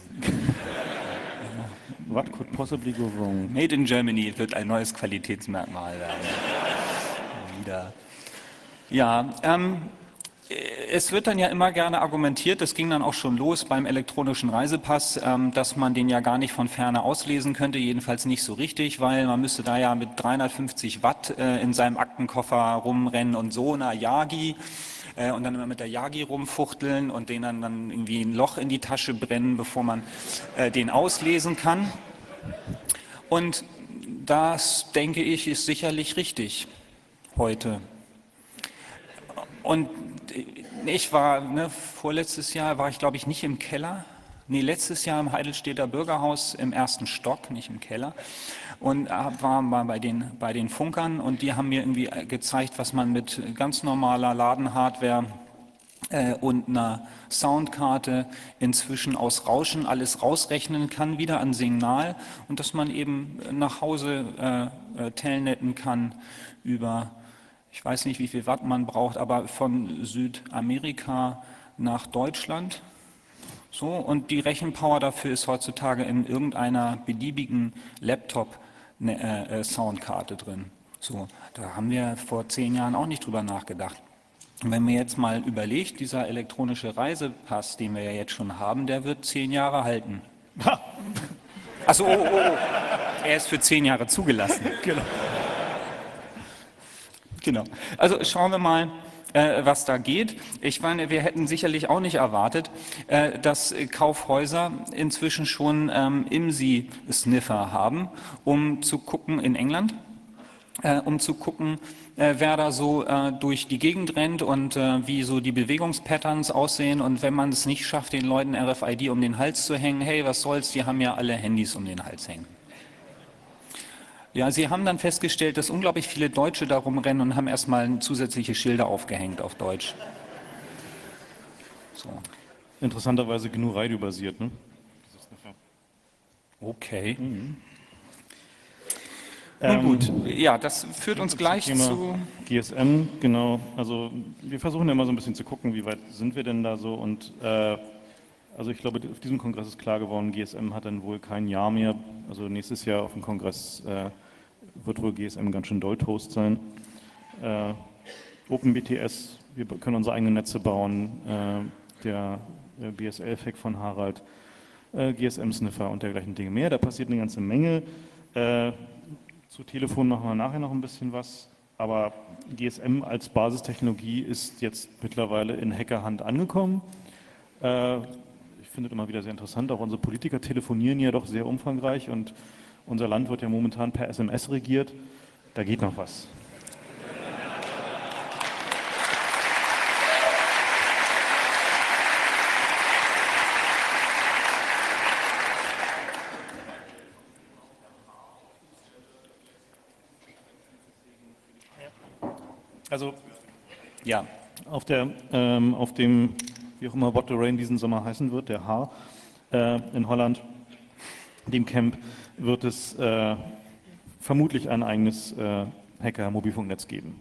What could possibly go wrong? Made in Germany wird ein neues Qualitätsmerkmal werden. Wieder. Ja, es wird dann ja immer gerne argumentiert, das ging dann auch schon los beim elektronischen Reisepass, dass man den ja gar nicht von Ferne auslesen könnte, jedenfalls nicht so richtig, weil man müsste da ja mit 350 Watt in seinem Aktenkoffer rumrennen und so einer Yagi und dann immer mit der Yagi rumfuchteln und den dann irgendwie ein Loch in die Tasche brennen, bevor man den auslesen kann. Und das, denke ich, ist sicherlich richtig heute. Und ich war, vorletztes Jahr war ich, glaube ich, nicht im Keller. Nee, letztes Jahr im Heidelstädter Bürgerhaus im 1. Stock, nicht im Keller. Und war mal bei den Funkern und die haben mir irgendwie gezeigt, was man mit ganz normaler Ladenhardware und einer Soundkarte inzwischen aus Rauschen alles rausrechnen kann, wieder an Signal. Und dass man eben nach Hause telnetten kann über... Ich weiß nicht, wie viel Watt man braucht, aber von Südamerika nach Deutschland. So, und die Rechenpower dafür ist heutzutage in irgendeiner beliebigen Laptop eine Soundkarte drin. So, da haben wir vor 10 Jahren auch nicht drüber nachgedacht. Und wenn man jetzt mal überlegt, dieser elektronische Reisepass, den wir ja jetzt schon haben, der wird 10 Jahre halten. Achso, er ist für 10 Jahre zugelassen. Genau. Genau. Also schauen wir mal, was da geht. Ich meine, wir hätten sicherlich auch nicht erwartet, dass Kaufhäuser inzwischen schon IMSI-Sniffer haben, um zu gucken in England, um zu gucken, wer da so durch die Gegend rennt und wie so die Bewegungspatterns aussehen. Und wenn man es nicht schafft, den Leuten RFID um den Hals zu hängen, hey, was soll's, die haben ja alle Handys um den Hals hängen. Ja, sie haben dann festgestellt, dass unglaublich viele Deutsche da rumrennen und haben erstmal zusätzliche Schilder aufgehängt auf Deutsch. So. Interessanterweise GNU Radio basiert, ne? Okay. Nun gut, ja, das führt uns gleich zu... GSM, genau. Also wir versuchen ja immer so ein bisschen zu gucken, wie weit sind wir denn da so und also ich glaube, auf diesem Kongress ist klar geworden, GSM hat dann wohl kein Jahr mehr. Also nächstes Jahr auf dem Kongress wird wohl GSM ganz schön doll Toast sein. OpenBTS, wir können unsere eigenen Netze bauen. Der BSL-Fac von Harald, GSM-Sniffer und dergleichen Dinge mehr. Da passiert eine ganze Menge. Zu Telefon machen wir nachher noch ein bisschen was. Aber GSM als Basistechnologie ist jetzt mittlerweile in Hackerhand angekommen. Ich finde es immer wieder sehr interessant, auch unsere Politiker telefonieren ja doch sehr umfangreich und unser Land wird ja momentan per SMS regiert. Da geht noch was. Also ja, auf dem, wie auch immer What the Rain diesen Sommer heißen wird, der Haar in Holland, dem Camp, wird es vermutlich ein eigenes Hacker-Mobilfunknetz geben.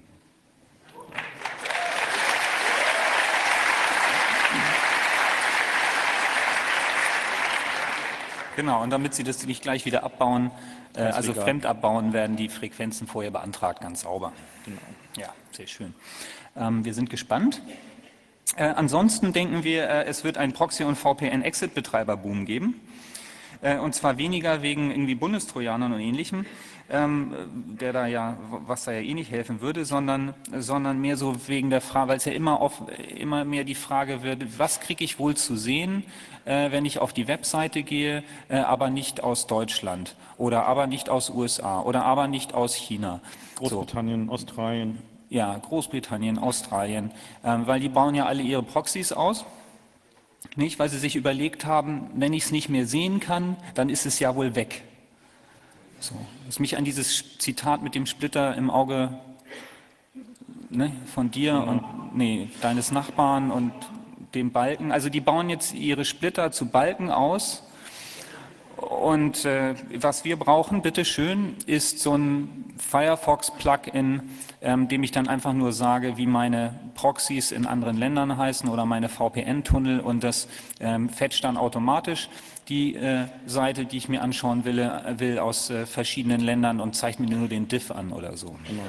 Genau, und damit Sie das nicht gleich wieder abbauen, also fremd abbauen, werden die Frequenzen vorher beantragt, ganz sauber. Genau. Ja, sehr schön. Wir sind gespannt. Ansonsten denken wir, es wird einen Proxy- und VPN-Exit-Betreiber-Boom geben. Und zwar weniger wegen irgendwie Bundestrojanern und Ähnlichem, der da ja, was da ja eh nicht helfen würde, sondern mehr so wegen der Frage, weil es ja immer mehr die Frage wird, was kriege ich wohl zu sehen, wenn ich auf die Webseite gehe, aber nicht aus Deutschland oder aber nicht aus USA oder aber nicht aus China. Großbritannien, so. Australien. Ja, Großbritannien, Australien, weil die bauen ja alle ihre Proxys aus. Nicht, weil sie sich überlegt haben, wenn ich es nicht mehr sehen kann, dann ist es ja wohl weg. So, was mich an dieses Zitat mit dem Splitter im Auge ne, von dir und deines Nachbarn und dem Balken. Also die bauen jetzt ihre Splitter zu Balken aus. Und was wir brauchen, bitteschön, ist so ein Firefox-Plugin, dem ich dann einfach nur sage, wie meine Proxys in anderen Ländern heißen oder meine VPN-Tunnel, und das fetcht dann automatisch die Seite, die ich mir anschauen will aus verschiedenen Ländern und zeigt mir nur den Diff an oder so. Genau.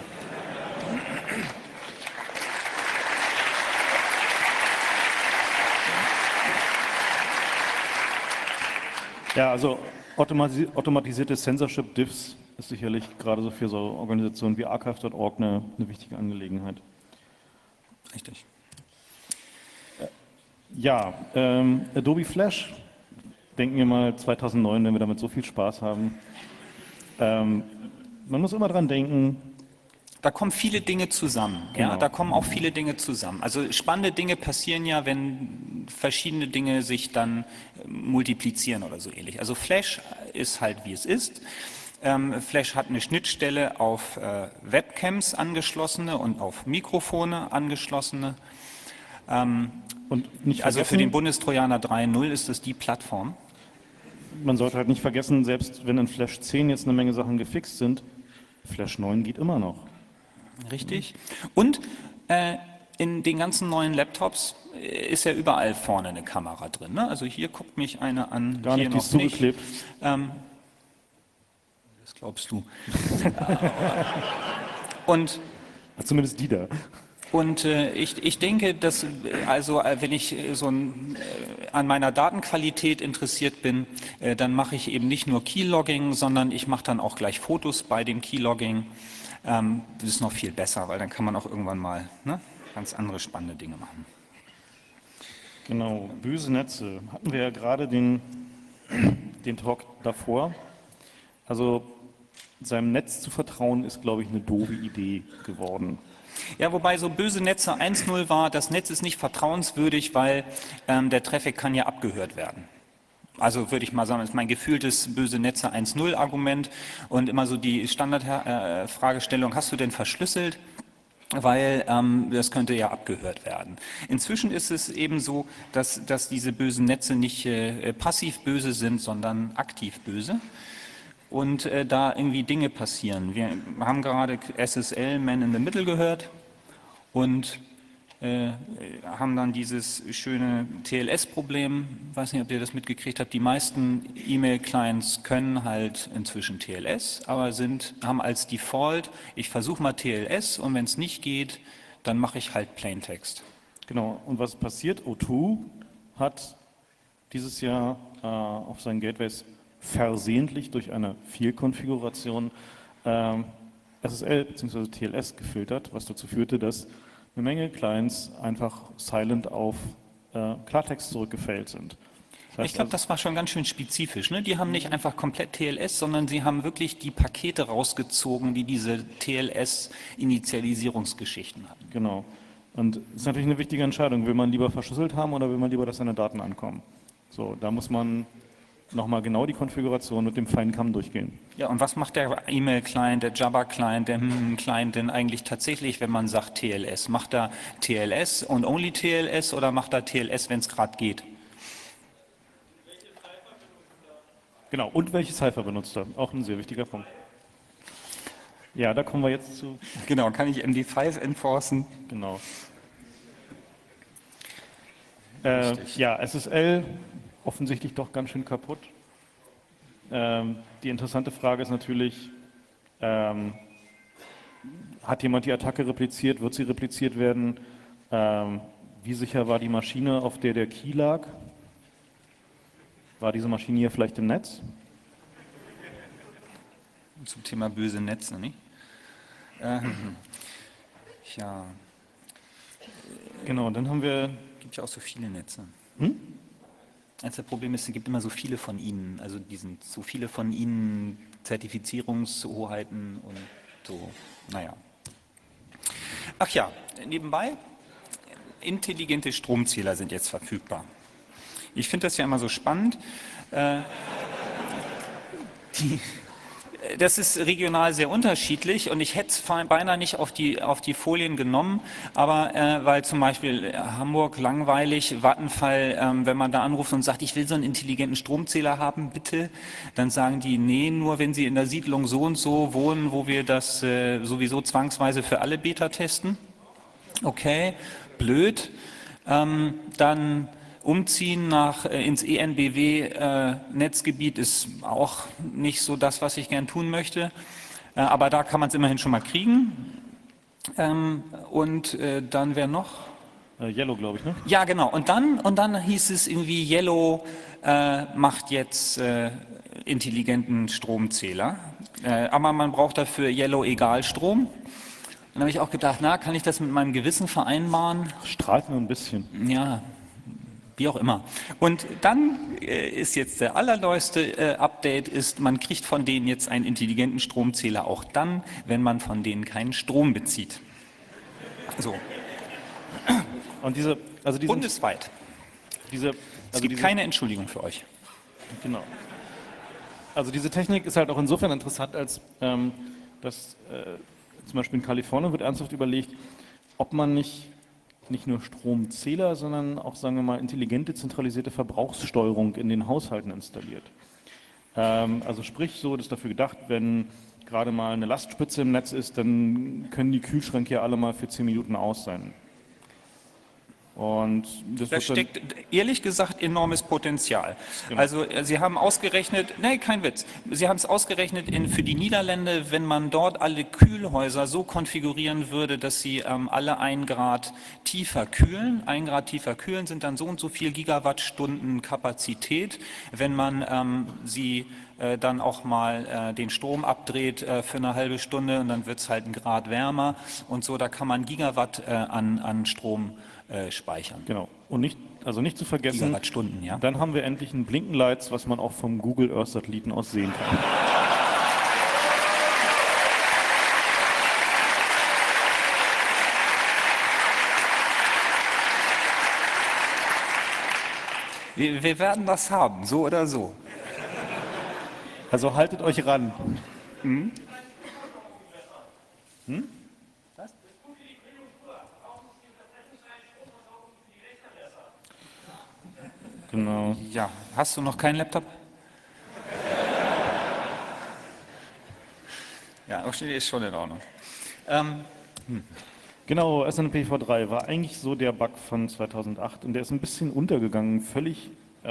Ja, also automatisierte Censorship-Diffs ist sicherlich gerade so für so Organisationen wie archive.org eine wichtige Angelegenheit. Richtig. Ja, Adobe Flash, denken wir mal 2009, wenn wir damit so viel Spaß haben. Man muss immer dran denken. Da kommen viele Dinge zusammen. Genau. Ja, da kommen auch viele Dinge zusammen. Also spannende Dinge passieren ja, wenn verschiedene Dinge sich dann multiplizieren oder so ähnlich. Also Flash ist halt, wie es ist. Flash hat eine Schnittstelle auf Webcams angeschlossene und auf Mikrofone angeschlossene. Und nicht also für den vergessen, Bundestrojaner 3.0 ist das die Plattform. man sollte halt nicht vergessen, selbst wenn in Flash 10 jetzt eine Menge Sachen gefixt sind, Flash 9 geht immer noch. Richtig. Und in den ganzen neuen Laptops ist ja überall vorne eine Kamera drin. Ne? Also hier guckt mich eine an, Gar hier nicht, die noch ist zugeklebt. Das glaubst du. Und Zumindest die da. Und ich denke, dass, also wenn ich an meiner Datenqualität interessiert bin, dann mache ich eben nicht nur Keylogging, sondern ich mache dann auch gleich Fotos bei dem Keylogging. Das ist noch viel besser, weil dann kann man auch irgendwann mal ganz andere spannende Dinge machen. Genau, böse Netze. Hatten wir ja gerade den Talk davor. Also seinem Netz zu vertrauen, ist, glaube ich, eine doofe Idee geworden. Ja, wobei so böse Netze 1.0 war, das Netz ist nicht vertrauenswürdig, weil der Traffic kann ja abgehört werden. Also würde ich mal sagen, das ist mein gefühltes böse Netze 1.0 Argument und immer so die Standardfragestellung, hast du denn verschlüsselt? Weil das könnte ja abgehört werden. Inzwischen ist es eben so, dass diese bösen Netze nicht passiv böse sind, sondern aktiv böse. Und da irgendwie Dinge passieren. Wir haben gerade SSL, Man in the Middle, gehört und haben dann dieses schöne TLS-Problem. Ich weiß nicht, ob ihr das mitgekriegt habt. Die meisten E-Mail-Clients können halt inzwischen TLS, aber haben als Default, ich versuche mal TLS und wenn es nicht geht, dann mache ich halt Plaintext. Genau, und was passiert? O2 hat dieses Jahr auf seinen Gateways versehentlich durch eine Fehlkonfiguration SSL bzw. TLS gefiltert, was dazu führte, dass eine Menge Clients einfach silent auf Klartext zurückgefailt sind. Das heißt Ich glaube, das war schon ganz schön spezifisch. Ne? Die haben nicht einfach komplett TLS, sondern sie haben wirklich die Pakete rausgezogen, die diese TLS-Initialisierungsgeschichten hatten. Genau. Und das ist natürlich eine wichtige Entscheidung. Will man lieber verschlüsselt haben oder will man lieber, dass seine Daten ankommen? So, da muss man nochmal genau die Konfiguration mit dem feinen Kamm durchgehen. Ja, und was macht der E-Mail-Client, der Jabber-Client, der Client denn eigentlich tatsächlich, wenn man sagt TLS? Macht er TLS und only TLS oder macht er TLS, wenn es gerade geht? Genau, und welche Cipher benutzt er? Auch ein sehr wichtiger Punkt. Ja, da kommen wir jetzt zu. Genau, kann ich MD5 enforcen? Genau. Ja, SSL offensichtlich doch ganz schön kaputt. Die interessante Frage ist natürlich, hat jemand die Attacke repliziert? Wird sie repliziert werden? Wie sicher war die Maschine, auf der der Key lag? War diese Maschine hier vielleicht im Netz? Zum Thema böse Netze, nicht? Ja. Genau, und dann haben wir. Es gibt ja auch so viele Netze. Eines der Probleme ist, es gibt immer so viele von ihnen, also so viele von ihnen Zertifizierungshoheiten und so, naja. Ach ja, nebenbei, intelligente Stromzähler sind jetzt verfügbar. Ich finde das ja immer so spannend. das ist regional sehr unterschiedlich und ich hätte es beinahe nicht auf die Folien genommen, aber weil zum Beispiel Hamburg langweilig, Vattenfall, wenn man da anruft und sagt, ich will so einen intelligenten Stromzähler haben, bitte, dann sagen die, nee, nur wenn Sie in der Siedlung so und so wohnen, wo wir das sowieso zwangsweise für alle Beta testen. Okay, blöd. Dann umziehen ins EnBW-Netzgebiet ist auch nicht so das, was ich gern tun möchte. Aber da kann man es immerhin schon mal kriegen. Und dann wer noch? Yellow, glaube ich, ne? Ja, genau. Und dann hieß es irgendwie, Yellow macht jetzt intelligenten Stromzähler. Aber man braucht dafür Yellow Egalstrom. Dann habe ich auch gedacht, na, kann ich das mit meinem Gewissen vereinbaren? Strahlt nur ein bisschen. Ja, wie auch immer. Und dann ist jetzt der allerneueste Update, ist, man kriegt von denen jetzt einen intelligenten Stromzähler auch dann, wenn man von denen keinen Strom bezieht. So. Und Bundesweit. Es gibt keine Entschuldigung für euch. Genau. Also diese Technik ist halt auch insofern interessant, als dass zum Beispiel in Kalifornien wird ernsthaft überlegt, ob man nicht nur Stromzähler, sondern auch, sagen wir mal, intelligente, zentralisierte Verbrauchssteuerung in den Haushalten installiert. Also sprich, so ist dafür gedacht, wenn gerade mal eine Lastspitze im Netz ist, dann können die Kühlschränke ja alle mal für 10 Minuten aus sein. Und da steckt ehrlich gesagt enormes Potenzial. Genau. Also Sie haben ausgerechnet, nee, kein Witz, Sie haben es ausgerechnet für die Niederlande, wenn man dort alle Kühlhäuser so konfigurieren würde, dass sie alle 1 Grad tiefer kühlen. 1 Grad tiefer kühlen sind dann so und so viel Gigawattstunden Kapazität. Wenn man sie dann auch mal den Strom abdreht für eine halbe Stunde und dann wird es halt 1 Grad wärmer und so, da kann man Gigawatt an Strom speichern. Genau. Und nicht zu vergessen, Gigawattstunden, ja. Dann haben wir endlich ein Blinkenlights, was man auch vom Google Earth Satelliten aus sehen kann. Wir werden das haben, so oder so. Also haltet euch ran. Hm? Was? Genau. Ja, hast du noch keinen Laptop? Ja, ist schon in Ordnung. Genau, SNP v3 war eigentlich so der Bug von 2008 und der ist ein bisschen untergegangen, völlig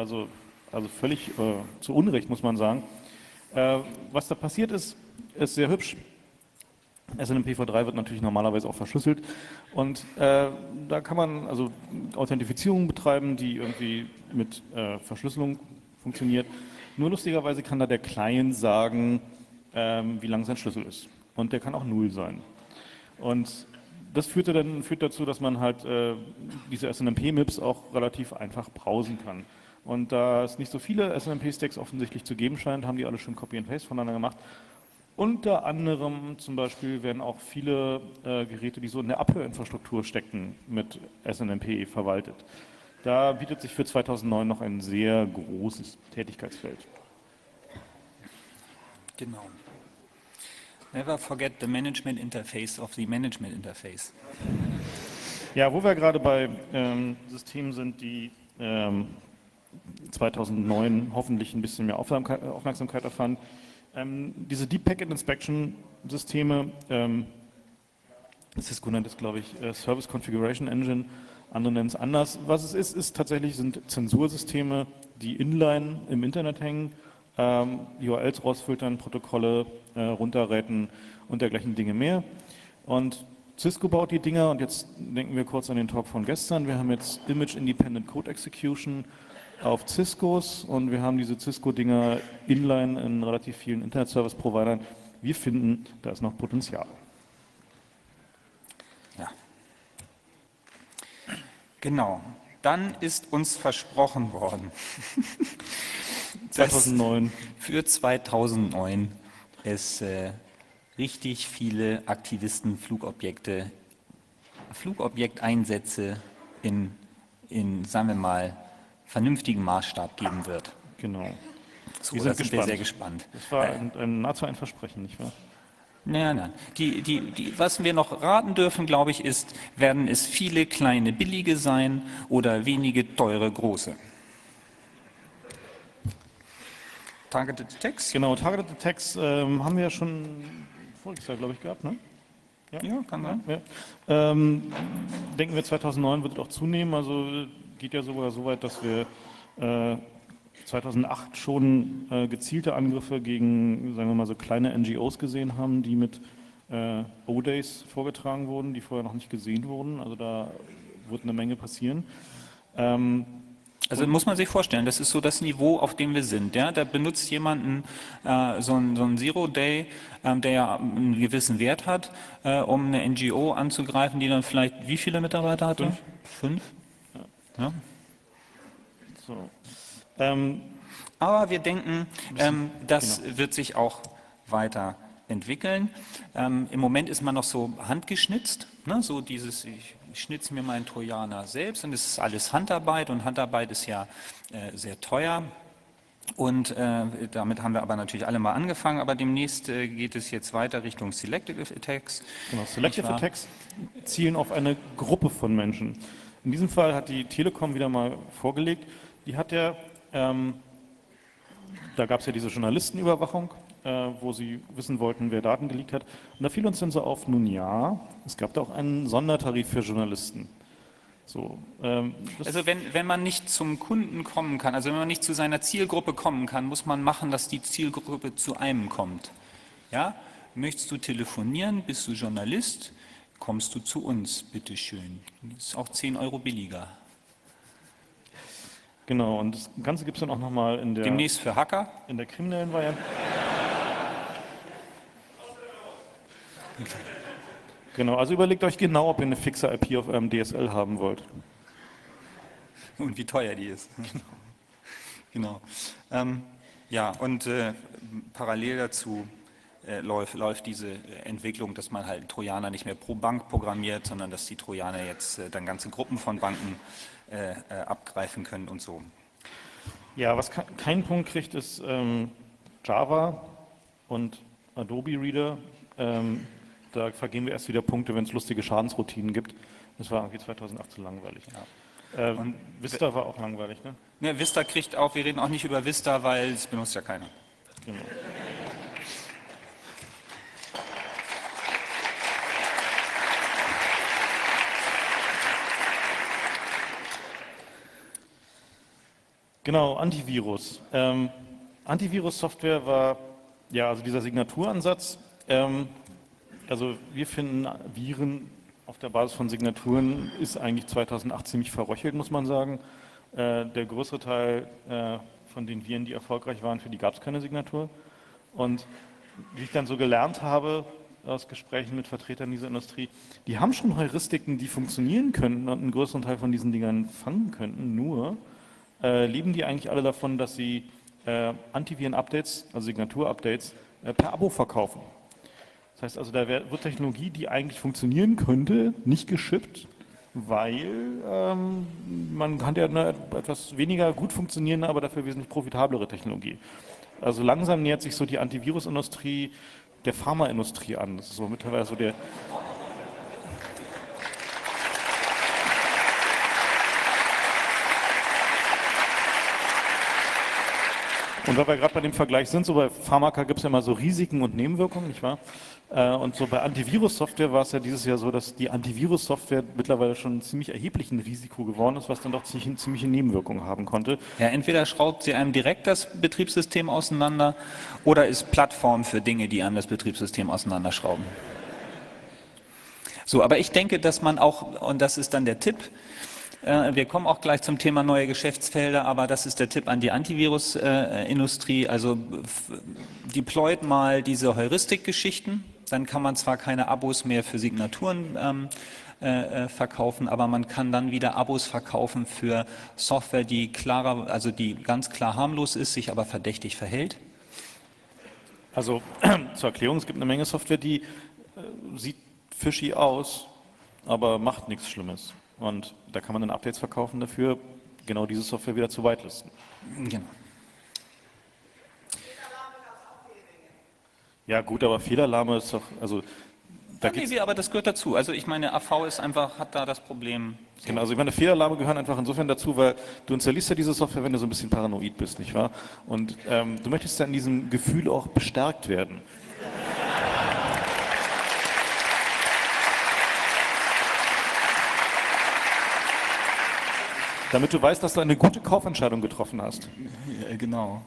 zu Unrecht, muss man sagen. Was da passiert ist sehr hübsch. SNMP v3 wird natürlich normalerweise auch verschlüsselt und da kann man also Authentifizierung betreiben, die irgendwie mit Verschlüsselung funktioniert. Nur lustigerweise kann da der Client sagen, wie lang sein Schlüssel ist und der kann auch 0 sein. Und das führt dazu, dass man halt diese SNMP-MIPS auch relativ einfach browsen kann. Und da es nicht so viele SNMP-Stacks offensichtlich zu geben scheint, haben die alle schon Copy and Paste voneinander gemacht. Unter anderem zum Beispiel werden auch viele Geräte, die so in der Abhörinfrastruktur stecken, mit SNMP verwaltet. Da bietet sich für 2009 noch ein sehr großes Tätigkeitsfeld. Genau. Never forget the management interface of the management interface. Ja, wo wir gerade bei Systemen sind, die 2009 hoffentlich ein bisschen mehr Aufmerksamkeit erfahren. Diese Deep Packet Inspection Systeme, Cisco nennt es, glaube ich, Service Configuration Engine, andere nennen es anders. Was es ist tatsächlich sind Zensursysteme, die inline im Internet hängen, URLs rausfiltern, Protokolle runterräten und dergleichen Dinge mehr. Und Cisco baut die Dinger und jetzt denken wir kurz an den Talk von gestern. Wir haben jetzt Image Independent Code Execution auf Ciscos und wir haben diese Cisco-Dinger inline in relativ vielen Internet-Service-Providern. Wir finden, da ist noch Potenzial. Ja. Genau. Dann ist uns versprochen worden, 2009. Für 2009 es richtig viele Aktivisten Flugobjekteinsätze in, sagen wir mal, vernünftigen Maßstab geben wird. Genau. So, wir da sind sind wir sehr gespannt. Das war nahezu ein Versprechen, nicht wahr? Nein. Was wir noch raten dürfen, glaube ich, ist, werden es viele kleine billige sein oder wenige teure große? Targeted Text? Genau, Targeted Attacks haben wir ja schon voriges Jahr, glaube ich, gehabt, ne? Ja, kann sein. Ja. Denken wir, 2009 wird es auch zunehmen, also geht ja sogar so weit, dass wir 2008 schon gezielte Angriffe gegen, sagen wir mal, so kleine NGOs gesehen haben, die mit O-Days vorgetragen wurden, die vorher noch nicht gesehen wurden. Also da wird eine Menge passieren. Also muss man sich vorstellen, das ist so das Niveau, auf dem wir sind. Ja? Da benutzt jemand so ein Zero-Day, der ja einen gewissen Wert hat, um eine NGO anzugreifen, die dann vielleicht wie viele Mitarbeiter hatte? 5? Ja. So. Aber wir denken, das wird sich auch weiterentwickeln. Im Moment ist man noch so handgeschnitzt, ne? So dieses, ich schnitze mir meinen Trojaner selbst und es ist alles Handarbeit und Handarbeit ist ja sehr teuer. Und damit haben wir aber natürlich alle mal angefangen, aber demnächst geht es jetzt weiter Richtung Selective Attacks. Genau, Selective Attacks zielen auf eine Gruppe von Menschen. In diesem Fall hat die Telekom wieder mal vorgelegt, die hat ja, da gab es ja diese Journalistenüberwachung, wo sie wissen wollten, wer Daten geleakt hat. Und da fiel uns dann so auf, nun ja, es gab da auch einen Sondertarif für Journalisten. So, also wenn man nicht zum Kunden kommen kann, also wenn man nicht zu seiner Zielgruppe kommen kann, muss man machen, dass die Zielgruppe zu einem kommt. Ja? Möchtest du telefonieren, bist du Journalist, kommst du zu uns, bitteschön. Das ist auch 10 Euro billiger. Genau, und das Ganze gibt es dann auch nochmal in der... Demnächst für Hacker? In der kriminellen Variante. Genau, also überlegt euch genau, ob ihr eine fixe IP auf eurem DSL haben wollt. Und wie teuer die ist. Genau. Ja, und parallel dazu läuft diese Entwicklung, dass man halt Trojaner nicht mehr pro Bank programmiert, sondern dass die Trojaner jetzt dann ganze Gruppen von Banken abgreifen können und so. Ja, was keinen Punkt kriegt, ist Java und Adobe Reader. Da vergeben wir erst wieder Punkte, wenn es lustige Schadensroutinen gibt. Das war irgendwie 2008 zu langweilig. Ja. Und Vista war auch langweilig, ne? Ja, Vista kriegt auch, wir reden auch nicht über Vista, weil es benutzt ja keiner. Genau. Genau, Antivirus. Antivirus-Software war, ja, also dieser Signaturansatz. Also wir finden, Viren auf der Basis von Signaturen ist eigentlich 2008 ziemlich verröchelt, muss man sagen. Der größere Teil von den Viren, die erfolgreich waren, für die gab es keine Signatur. Und wie ich dann so gelernt habe aus Gesprächen mit Vertretern dieser Industrie, die haben schon Heuristiken, die funktionieren könnten und einen größeren Teil von diesen Dingern fangen könnten, nur leben die eigentlich alle davon, dass sie Antiviren-Updates, also Signatur-Updates, per Abo verkaufen. Das heißt also, da wird Technologie, die eigentlich funktionieren könnte, nicht geschippt, weil man hat ja eine etwas weniger gut funktionierende, aber dafür wesentlich profitablere Technologie. Also langsam nähert sich so die Antivirusindustrie der Pharmaindustrie an. Das ist so mittlerweile so der... Und weil wir gerade bei dem Vergleich sind, so bei Pharmaka gibt es ja immer so Risiken und Nebenwirkungen, nicht wahr? Und so bei Antivirus-Software war es ja dieses Jahr so, dass die Antivirus-Software mittlerweile schon ein ziemlich erheblichen Risiko geworden ist, was dann doch ziemliche Nebenwirkungen haben konnte. Ja, entweder schraubt sie einem direkt das Betriebssystem auseinander oder ist Plattform für Dinge, die einem das Betriebssystem auseinanderschrauben. So, aber ich denke, dass man auch, und das ist dann der Tipp, wir kommen auch gleich zum Thema neue Geschäftsfelder, aber das ist der Tipp an die Antivirus-Industrie. Also deployt mal diese Heuristik-Geschichten, dann kann man zwar keine Abos mehr für Signaturen verkaufen, aber man kann dann wieder Abos verkaufen für Software, die klarer, also die ganz klar harmlos ist, sich aber verdächtig verhält. Also zur Erklärung, es gibt eine Menge Software, die sieht fishy aus, aber macht nichts Schlimmes. Und da kann man dann Updates verkaufen dafür, genau diese Software wieder zu whitelisten. Genau. Ja gut, aber Fehlalarme ist doch, also da Ja, nee, aber das gehört dazu. Also ich meine, AV ist einfach, hat da das Problem. genau, also ich meine, Fehlalarme gehören einfach insofern dazu, weil du installierst ja diese Software, wenn du so ein bisschen paranoid bist, nicht wahr? Und du möchtest ja in diesem Gefühl auch bestärkt werden. Damit du weißt, dass du eine gute Kaufentscheidung getroffen hast. Ja, genau.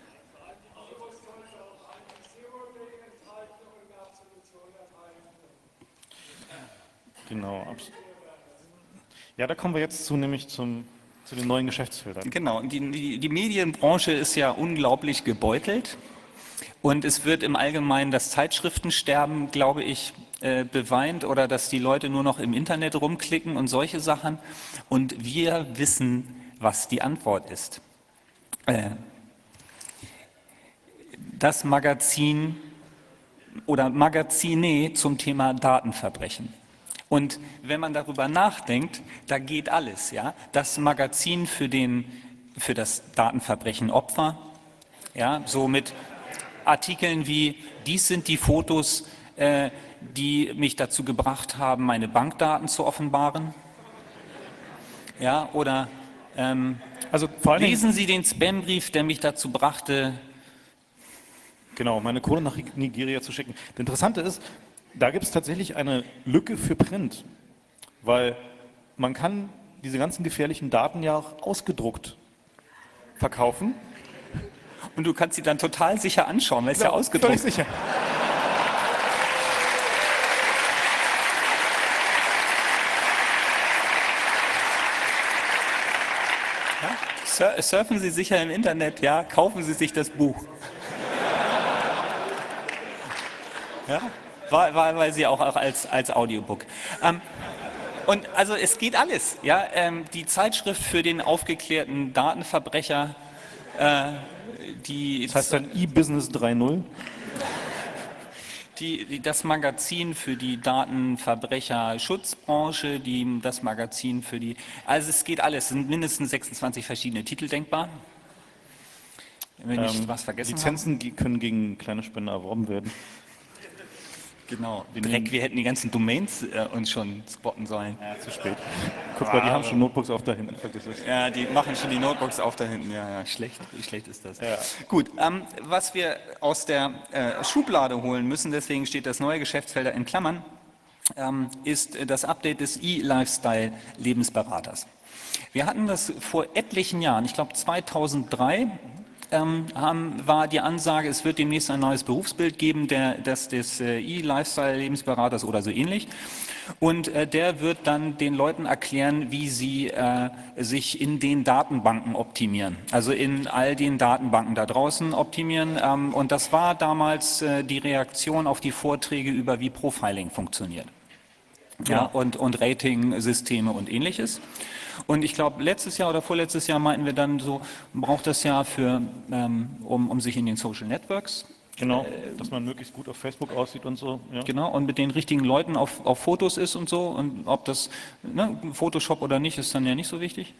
Genau. Ja, da kommen wir jetzt nämlich zu den neuen Geschäftsfeldern. Genau, die Medienbranche ist ja unglaublich gebeutelt und es wird im Allgemeinen das Zeitschriftensterben, glaube ich, beweint oder dass die Leute nur noch im Internet rumklicken und solche Sachen. Und wir wissen, was die Antwort ist. Das Magazin oder Magazine zum Thema Datenverbrechen. Und wenn man darüber nachdenkt, da geht alles, ja. Das Magazin für das Datenverbrechen Opfer, ja, so mit Artikeln wie, dies sind die Fotos, die mich dazu gebracht haben, meine Bankdaten zu offenbaren. Ja, oder Also vor allen Dingen, lesen Sie den Spambrief, der mich dazu brachte. genau, meine Kohle nach Nigeria zu schicken. Das Interessante ist, da gibt es tatsächlich eine Lücke für Print, weil man kann diese ganzen gefährlichen Daten ja auch ausgedruckt verkaufen. Und du kannst sie dann total sicher anschauen, weil es ja ausgedruckt ist. Völlig sicher. Surfen Sie sicher im Internet, ja, kaufen Sie sich das Buch. Ja, weil Sie auch als Audiobook. Und also es geht alles, ja, die Zeitschrift für den aufgeklärten Datenverbrecher, Das heißt dann E-Business 3.0? Das Magazin für die Datenverbrecherschutzbranche, das Magazin für die, also es geht alles, es sind mindestens 26 verschiedene Titel denkbar. Wenn ich was vergessen Lizenzen können gegen kleine Spender erworben werden. Genau, Dreck, wir hätten die ganzen Domains uns schon spotten sollen. Ja, zu spät. Guck mal, die haben schon Notebooks auf da hinten, vergiss es. Ja, die machen schon die Notebooks auf da hinten. Ja, schlecht. Wie schlecht ist das? Ja. Gut, was wir aus der Schublade holen müssen, deswegen steht das neue Geschäftsfelder in Klammern, ist das Update des E-Lifestyle-Lebensberaters. Wir hatten das vor etlichen Jahren, ich glaube 2003, war die Ansage, es wird demnächst ein neues Berufsbild geben, das des E-Lifestyle-Lebensberaters oder so ähnlich. Und der wird dann den Leuten erklären, wie sie sich in den Datenbanken optimieren. Also in all den Datenbanken da draußen optimieren. Und das war damals die Reaktion auf die Vorträge über, wie Profiling funktioniert. Ja, und Rating-Systeme und ähnliches. Und ich glaube, letztes Jahr oder vorletztes Jahr meinten wir dann so, man braucht das ja für, um sich in den Social Networks. Genau, dass man möglichst gut auf Facebook aussieht und so. Ja. Genau, und mit den richtigen Leuten auf Fotos ist und so. Und ob das Photoshop oder nicht, ist dann ja nicht so wichtig.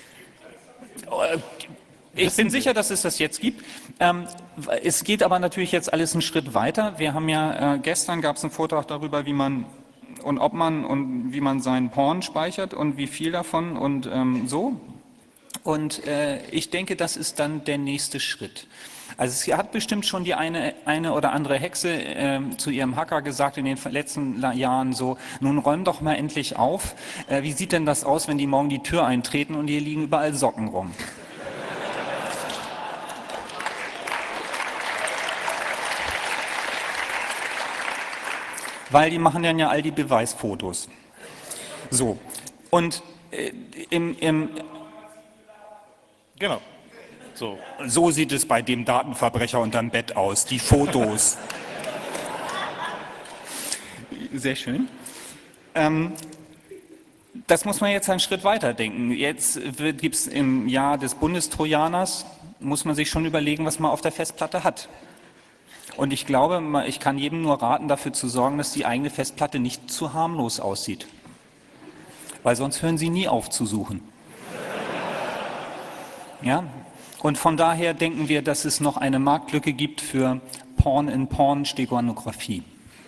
Ich bin sicher, dass es das jetzt gibt. Es geht aber natürlich jetzt alles einen Schritt weiter. Wir haben ja, gestern gab es einen Vortrag darüber, wie man wie man seinen Porn speichert und wie viel davon und so. Und ich denke, das ist dann der nächste Schritt. Also es hat bestimmt schon die eine oder andere Hexe zu ihrem Hacker gesagt in den letzten Jahren so, nun räum doch mal endlich auf. Wie sieht denn das aus, wenn die morgen die Tür eintreten und hier liegen überall Socken rum? Weil die machen dann ja all die Beweisfotos. So, und Genau. So sieht es bei dem Datenverbrecher unterm Bett aus, die Fotos. Sehr schön. Das muss man jetzt einen Schritt weiter denken. Jetzt gibt es im Jahr des Bundestrojaners, muss man sich schon überlegen, was man auf der Festplatte hat. Und ich glaube, ich kann jedem nur raten, dafür zu sorgen, dass die eigene Festplatte nicht zu harmlos aussieht. Weil sonst hören sie nie auf zu suchen. Ja? Und von daher denken wir, dass es noch eine Marktlücke gibt für Porn-in-Porn-Steganographie.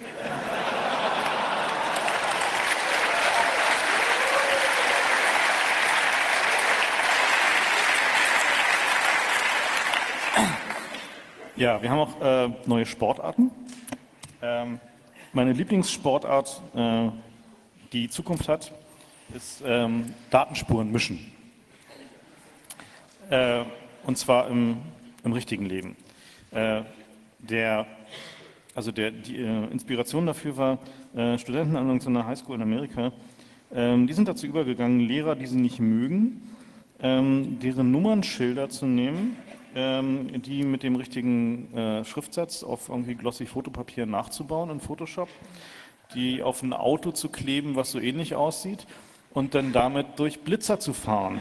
Ja, wir haben auch neue Sportarten. Meine Lieblingssportart, die Zukunft hat, ist Datenspuren mischen. Und zwar im richtigen Leben. Die Inspiration dafür war, Studenten an irgendeiner Highschool in Amerika, die sind dazu übergegangen, Lehrer, die sie nicht mögen, deren Nummernschilder zu nehmen, die mit dem richtigen Schriftsatz auf irgendwie glossy Fotopapier nachzubauen in Photoshop, die auf ein Auto zu kleben, was so ähnlich aussieht, und dann damit durch Blitzer zu fahren.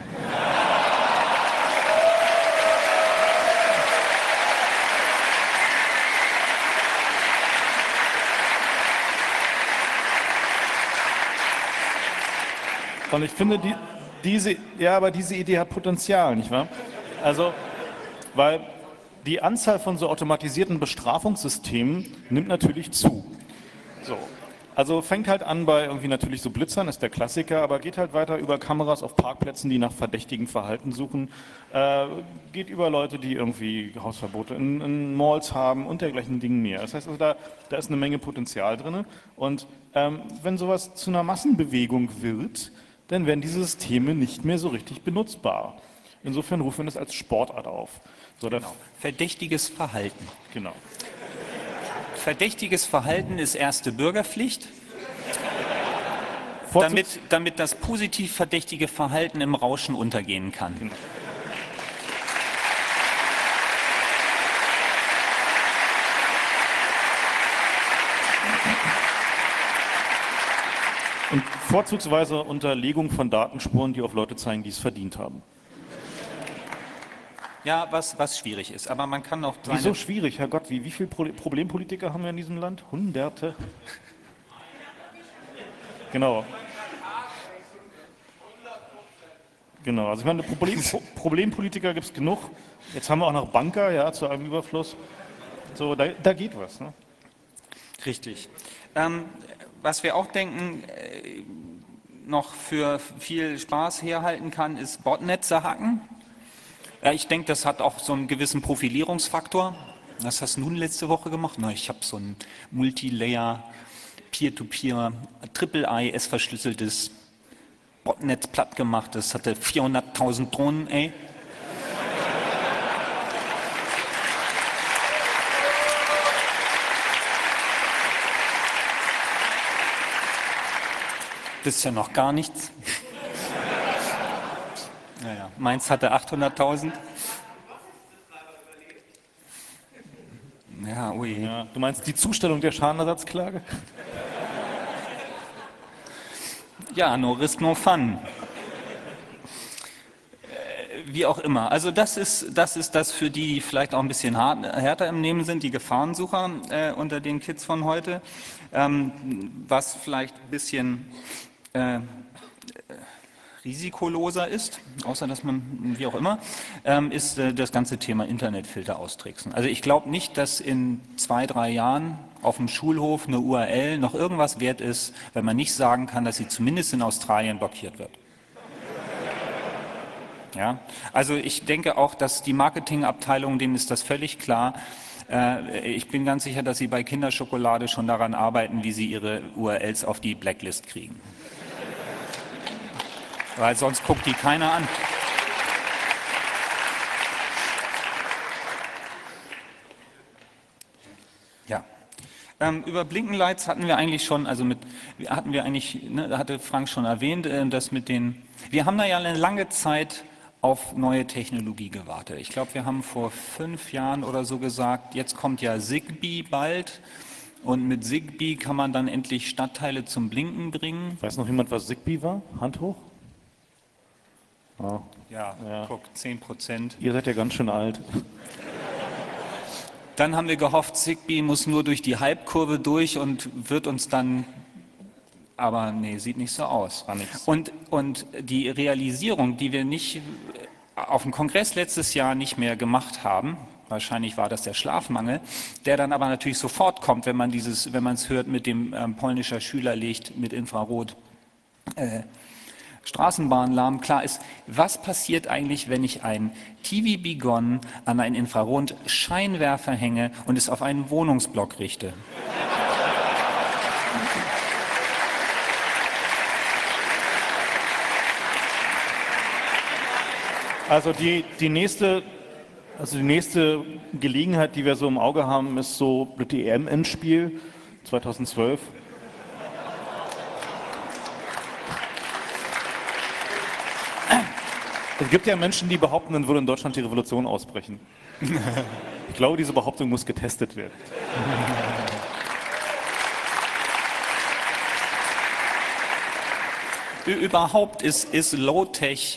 Und ich finde, diese Idee hat Potenzial, nicht wahr? Also, weil die Anzahl von so automatisierten Bestrafungssystemen nimmt natürlich zu. So. Also fängt halt an bei irgendwie natürlich so Blitzern, ist der Klassiker, aber geht halt weiter über Kameras auf Parkplätzen, die nach verdächtigem Verhalten suchen, geht über Leute, die irgendwie Hausverbote in Malls haben und dergleichen Dingen mehr. Das heißt also, da ist eine Menge Potenzial drin. Und wenn sowas zu einer Massenbewegung wird, dann werden diese Systeme nicht mehr so richtig benutzbar. Insofern rufen wir das als Sportart auf. So, Genau. Verdächtiges Verhalten. Genau. Verdächtiges Verhalten ist erste Bürgerpflicht, damit das positiv verdächtige Verhalten im Rauschen untergehen kann. Genau. Und vorzugsweise Unterlegung von Datenspuren, die auf Leute zeigen, die es verdient haben. Ja, was schwierig ist, aber man kann auch... Wieso schwierig, Herrgott? Wie viele Problempolitiker haben wir in diesem Land? Hunderte. Genau. Genau, also ich meine, Problempolitiker gibt es genug. Jetzt haben wir auch noch Banker, ja, zu einem Überfluss. So, da geht was. Ne? Richtig. Was wir auch denken, noch für viel Spaß herhalten kann, ist Botnetze hacken. Ja, ich denke, das hat auch so einen gewissen Profilierungsfaktor. Was hast du nun letzte Woche gemacht? Na, ich habe so ein Multilayer, Peer-to-Peer, Triple-IS verschlüsseltes Botnetz platt gemacht. Das hatte 400.000 Drohnen, ey. Das ist ja noch gar nichts. Naja, meins hatte 800.000. Ja, ui. Ja, du meinst die Zustellung der Schadenersatzklage? Ja, no risk, no fun. Wie auch immer. Also das ist das für die, die vielleicht auch ein bisschen härter im Nehmen sind, die Gefahrensucher unter den Kids von heute. Was vielleicht ein bisschen risikoloser ist, außer dass man, wie auch immer, ist das ganze Thema Internetfilter austricksen. Also ich glaube nicht, dass in 2, 3 Jahren auf dem Schulhof eine URL noch irgendwas wert ist, wenn man nicht sagen kann, dass sie zumindest in Australien blockiert wird. Ja? Also ich denke auch, dass die Marketingabteilung, denen ist das völlig klar. Ich bin ganz sicher, dass sie bei Kinderschokolade schon daran arbeiten, wie sie ihre URLs auf die Blacklist kriegen. Weil sonst guckt die keiner an. Ja. Über Blinkenlights hatten wir eigentlich schon, da hatte Frank schon erwähnt, das mit den, wir haben da ja eine lange Zeit auf neue Technologie gewartet. Ich glaube, wir haben vor 5 Jahren oder so gesagt, jetzt kommt ja Zigbee bald und mit Zigbee kann man dann endlich Stadtteile zum Blinken bringen. Weiß noch jemand, was Zigbee war? Hand hoch? Oh. Ja, guck, 10%. Ihr seid ja ganz schön alt. Dann haben wir gehofft, Zigbee muss nur durch die Halbkurve durch und wird uns dann, aber nee, sieht nicht so aus. Und die Realisierung, die wir nicht auf dem Kongress letztes Jahr nicht mehr gemacht haben, Wahrscheinlich war das der Schlafmangel, der dann aber natürlich sofort kommt, wenn man es hört, mit dem polnischer Schüler legt mit Infrarot Straßenbahn lahm. Klar ist, was passiert eigentlich, wenn ich ein TV Bigon an einen Infrarot-Scheinwerfer hänge und es auf einen Wohnungsblock richte? Also die nächste Gelegenheit, die wir so im Auge haben, ist so das EM-Endspiel 2012. Es gibt ja Menschen, die behaupten, dann würde in Deutschland die Revolution ausbrechen. Ich glaube, diese Behauptung muss getestet werden. Überhaupt ist Low-Tech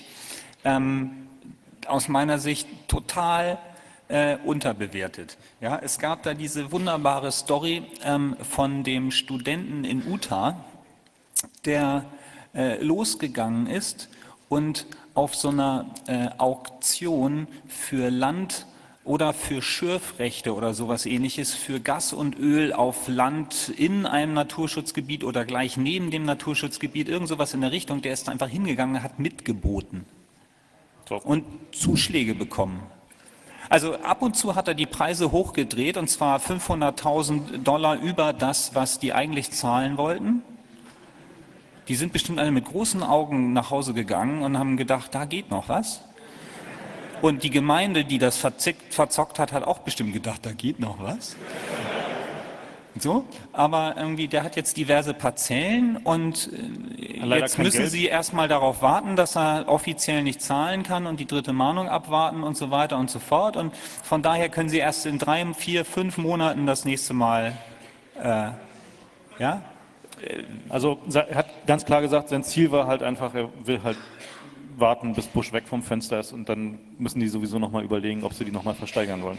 aus meiner Sicht total unterbewertet. Ja, es gab da diese wunderbare Story von dem Studenten in Utah, der losgegangen ist und auf so einer Auktion für Land oder für Schürfrechte oder sowas Ähnliches für Gas und Öl auf Land in einem Naturschutzgebiet oder gleich neben dem Naturschutzgebiet, irgend sowas in der Richtung, der ist einfach hingegangen, hat mitgeboten und Zuschläge bekommen. Also ab und zu hat er die Preise hochgedreht, und zwar $500.000 über das, was die eigentlich zahlen wollten. Die sind bestimmt alle mit großen Augen nach Hause gegangen und haben gedacht, da geht noch was. Und die Gemeinde, die das verzockt hat, hat auch bestimmt gedacht, da geht noch was. So, aber irgendwie, der hat jetzt diverse Parzellen und jetzt müssen sie erstmal darauf warten, dass er offiziell nicht zahlen kann und die dritte Mahnung abwarten und so weiter und so fort. Und von daher können sie erst in 3, 4, 5 Monaten das nächste Mal, ja? Also er hat ganz klar gesagt, sein Ziel war halt einfach, er will halt warten, bis Bush weg vom Fenster ist, und dann müssen die sowieso nochmal überlegen, ob sie die nochmal versteigern wollen.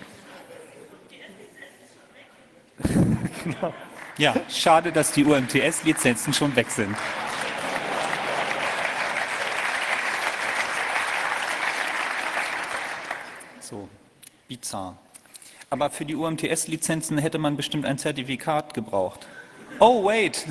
Genau. Ja, schade, dass die UMTS-Lizenzen schon weg sind. So, bizarr. Aber für die UMTS-Lizenzen hätte man bestimmt ein Zertifikat gebraucht. Oh, wait!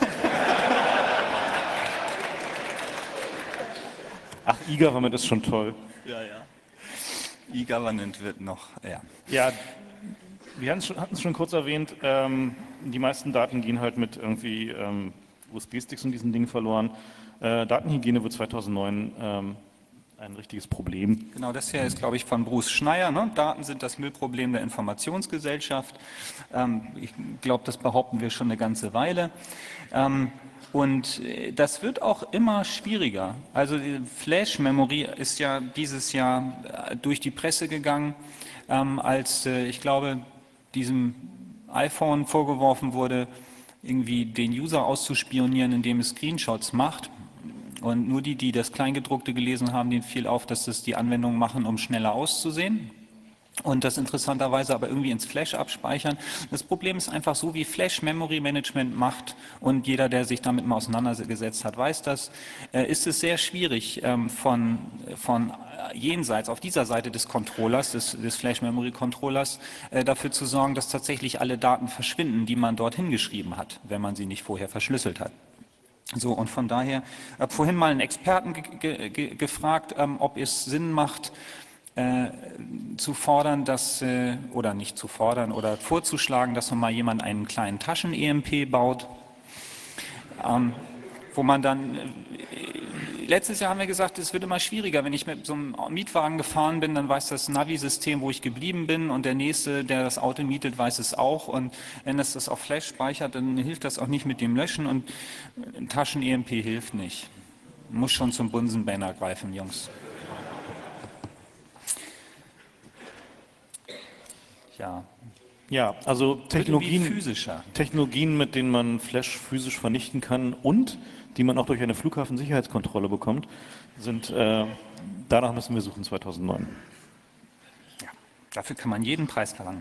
Ach, E-Government ist schon toll. Ja, ja. E-Government wird noch, ja. Ja, wir hatten es schon kurz erwähnt, die meisten Daten gehen halt mit irgendwie USB-Sticks und diesen Dingen verloren. Datenhygiene wird 2009 ein richtiges Problem. Genau, das hier ist, glaube ich, von Bruce Schneier. Ne? Daten sind das Müllproblem der Informationsgesellschaft. Ich glaube, das behaupten wir schon eine ganze Weile. Und das wird auch immer schwieriger. Also die Flash-Memory ist ja dieses Jahr durch die Presse gegangen, als ich glaube, diesem iPhone vorgeworfen wurde, irgendwie den User auszuspionieren, indem es Screenshots macht. Und nur die das Kleingedruckte gelesen haben, denen fiel auf, dass das die Anwendungen machen, um schneller auszusehen. Und das interessanterweise aber irgendwie ins Flash abspeichern. Das Problem ist einfach so, wie Flash Memory Management macht, und jeder, der sich damit mal auseinandergesetzt hat, weiß das, ist es sehr schwierig von jenseits, auf dieser Seite des Controllers, des Flash Memory Controllers, dafür zu sorgen, dass tatsächlich alle Daten verschwinden, die man dort hingeschrieben hat, wenn man sie nicht vorher verschlüsselt hat. So, und von daher, ich habe vorhin mal einen Experten gefragt, ob es Sinn macht, zu fordern, dass, oder nicht zu fordern, oder vorzuschlagen, dass man mal jemand einen kleinen Taschen-EMP baut, wo man dann, letztes Jahr haben wir gesagt, es wird immer schwieriger, wenn ich mit so einem Mietwagen gefahren bin, dann weiß das Navi-System, wo ich geblieben bin, und der Nächste, der das Auto mietet, weiß es auch, und wenn es das auf Flash speichert, dann hilft das auch nicht mit dem Löschen, und ein Taschen-EMP hilft nicht. Muss schon zum Bunsenbrenner greifen, Jungs. Ja, also Technologien, Technologien, mit denen man Flash physisch vernichten kann und die man auch durch eine Flughafensicherheitskontrolle bekommt, sind, danach müssen wir suchen 2009. Ja, dafür kann man jeden Preis verlangen.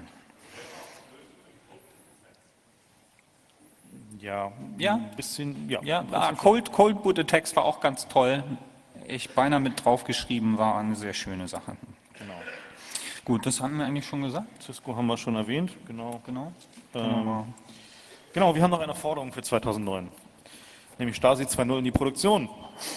Ja, ja, ein bisschen, ja. Ja, Cold Boot Attacks war auch ganz toll. Ich beinahe mit draufgeschrieben, war eine sehr schöne Sache. Genau. Gut, das haben wir eigentlich schon gesagt. Cisco haben wir schon erwähnt, genau. Genau. Genau, wir haben noch eine Forderung für 2009, nämlich Stasi 2.0 in die Produktion.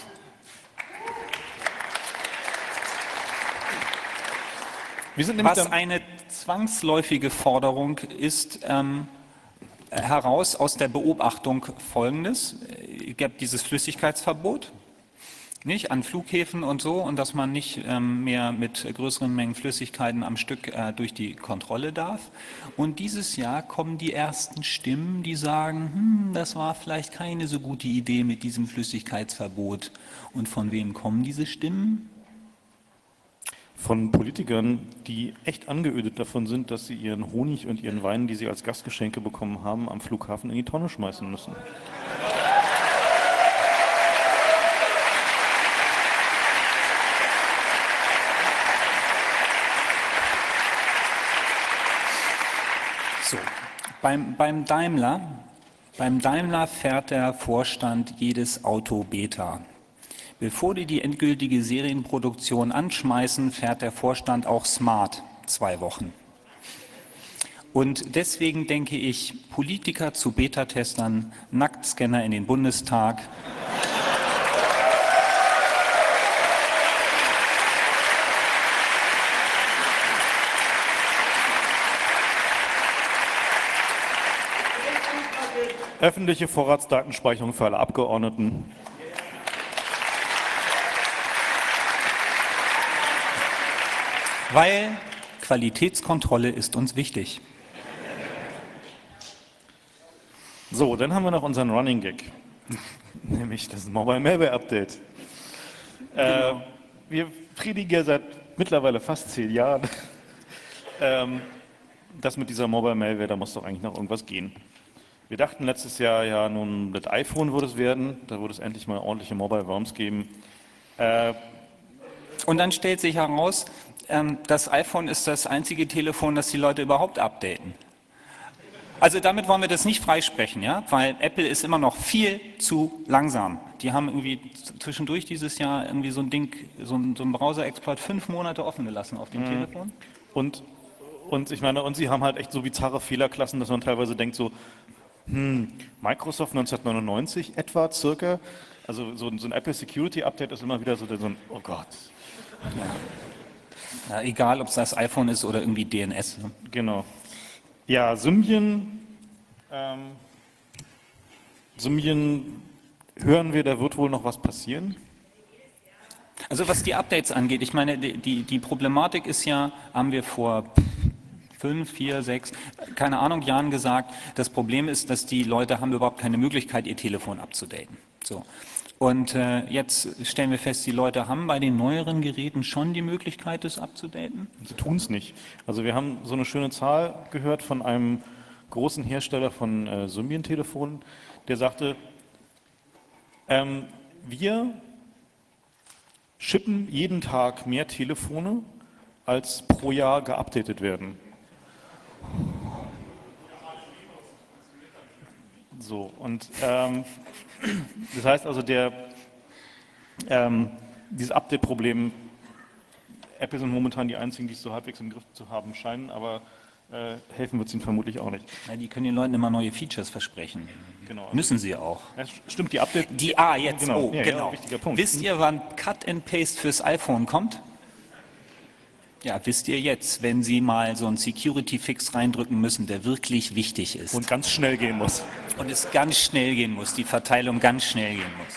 Wir sind nämlich Was eine zwangsläufige Forderung ist, heraus aus der Beobachtung Folgendes. Es gibt dieses Flüssigkeitsverbot, nicht, an Flughäfen und so, und dass man nicht mehr mit größeren Mengen Flüssigkeiten am Stück durch die Kontrolle darf. Und dieses Jahr kommen die ersten Stimmen, die sagen, das war vielleicht keine so gute Idee mit diesem Flüssigkeitsverbot. Und von wem kommen diese Stimmen? von Politikern, die echt angeödet davon sind, dass sie ihren Honig und ihren Wein, die sie als Gastgeschenke bekommen haben, am Flughafen in die Tonne schmeißen müssen. So, beim Daimler fährt der Vorstand jedes Auto Beta. Bevor die endgültige Serienproduktion anschmeißen, fährt der Vorstand auch Smart 2 Wochen. Und deswegen denke ich, Politiker zu Beta-Testern, Nacktscanner in den Bundestag. Öffentliche Vorratsdatenspeicherung für alle Abgeordneten. Weil Qualitätskontrolle ist uns wichtig. So, dann haben wir noch unseren Running Gag, nämlich das Mobile Malware Update. Wir predigen ja seit mittlerweile fast 10 Jahren, das mit dieser Mobile Malware, da muss doch eigentlich noch irgendwas gehen. Wir dachten letztes Jahr, ja, nun das iPhone würde es werden, da würde es endlich mal ordentliche Mobile Worms geben. Und dann stellt sich heraus, das iPhone ist das einzige Telefon, das die Leute überhaupt updaten. Also damit wollen wir das nicht freisprechen, ja, weil Apple ist immer noch viel zu langsam. Die haben irgendwie zwischendurch dieses Jahr irgendwie so ein Ding, so ein Browser-Exploit 5 Monate offen gelassen auf dem Telefon. Und ich meine, und sie haben halt echt so bizarre Fehlerklassen, dass man teilweise denkt so, Microsoft 1999 etwa, circa, also so ein Apple Security Update ist immer wieder so ein, oh Gott. Ja, egal, ob es das iPhone ist oder irgendwie DNS. Ne? Genau. Ja, Symbian hören wir, da wird wohl noch was passieren. Also was die Updates angeht, ich meine, die Problematik ist ja, haben wir vor 5, 4, 6, keine Ahnung, Jahren gesagt, das Problem ist, dass die Leute haben überhaupt keine Möglichkeit, ihr Telefon abzudaten. So. Und jetzt stellen wir fest, die Leute haben bei den neueren Geräten schon die Möglichkeit, das abzudaten. Sie tun es nicht. Also wir haben so eine schöne Zahl gehört von einem großen Hersteller von Symbian-Telefonen, der sagte, wir shippen jeden Tag mehr Telefone, als pro Jahr geupdatet werden. So, und das heißt also, dieses Update-Problem, Apple sind momentan die einzigen, die es so halbwegs im Griff zu haben scheinen, aber helfen wird es ihnen vermutlich auch nicht. Ja, die können den Leuten immer neue Features versprechen. Genau, also Müssen sie auch. Ja, stimmt, die Update... Jetzt, genau. Ja, genau. Ja, wichtiger Punkt. Wisst ihr, wann Cut and Paste fürs iPhone kommt? Ja, wisst ihr jetzt, wenn Sie mal so einen Security-Fix reindrücken müssen, der wirklich wichtig ist. Und ganz schnell gehen muss. Und es ganz schnell gehen muss, die Verteilung ganz schnell gehen muss.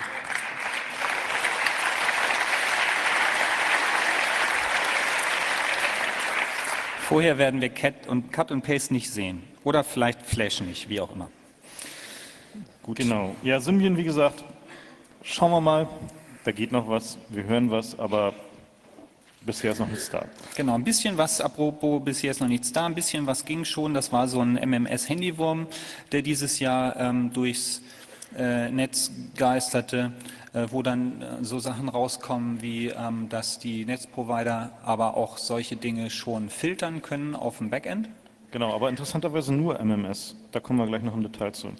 Vorher werden wir Cut und Paste nicht sehen. Oder vielleicht Flash nicht, wie auch immer. Gut. Genau. Ja, Symbian, wie gesagt, schauen wir mal. Da geht noch was, wir hören was, aber bisher ist noch nichts da. Genau, ein bisschen was, apropos, bisher ist noch nichts da, ein bisschen was ging schon. Das war so ein MMS-Handywurm, der dieses Jahr durchs Netz geisterte, wo dann so Sachen rauskommen, wie dass die Netzprovider aber auch solche Dinge schon filtern können auf dem Backend. Genau, aber interessanterweise nur MMS. Da kommen wir gleich noch im Detail zu.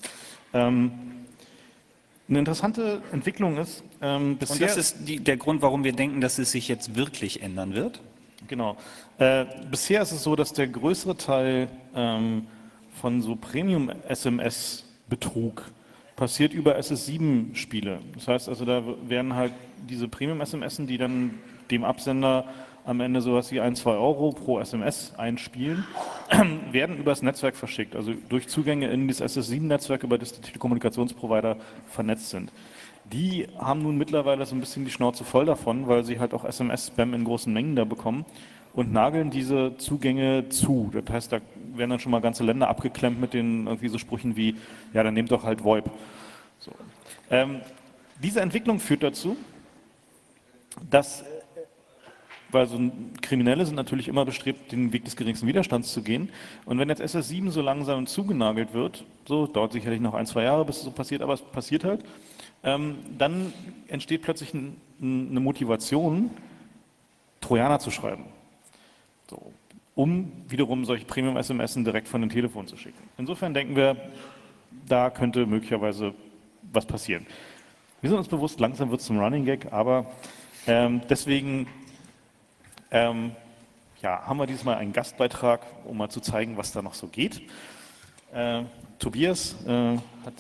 Eine interessante Entwicklung ist, bisher... Und das ist der Grund, warum wir denken, dass es sich jetzt wirklich ändern wird. Genau. Bisher ist es so, dass der größere Teil von so Premium-SMS-Betrug passiert über SS7-Spiele. Das heißt also, da werden halt diese Premium-SMS, die dann dem Absender am Ende sowas wie 1, 2 Euro pro SMS einspielen, werden übers Netzwerk verschickt, also durch Zugänge in das SS7-Netzwerk, über das die Telekommunikationsprovider vernetzt sind. Die haben nun mittlerweile so ein bisschen die Schnauze voll davon, weil sie halt auch SMS-Spam in großen Mengen da bekommen und nageln diese Zugänge zu. Das heißt, da werden dann schon mal ganze Länder abgeklemmt mit den irgendwie so Sprüchen wie, ja, dann nehmt doch halt VoIP. So. Diese Entwicklung führt dazu, dass, weil so Kriminelle sind natürlich immer bestrebt, den Weg des geringsten Widerstands zu gehen. Und wenn jetzt SS7 so langsam zugenagelt wird, so dauert sicherlich noch 1, 2 Jahre, bis es so passiert, aber es passiert halt, dann entsteht plötzlich eine Motivation, Trojaner zu schreiben, so, um wiederum solche Premium-SMS direkt von den Telefonen zu schicken. Insofern denken wir, da könnte möglicherweise was passieren. Wir sind uns bewusst, langsam wird es zum Running Gag, aber deswegen haben wir diesmal einen Gastbeitrag, um mal zu zeigen, was da noch so geht. Tobias hat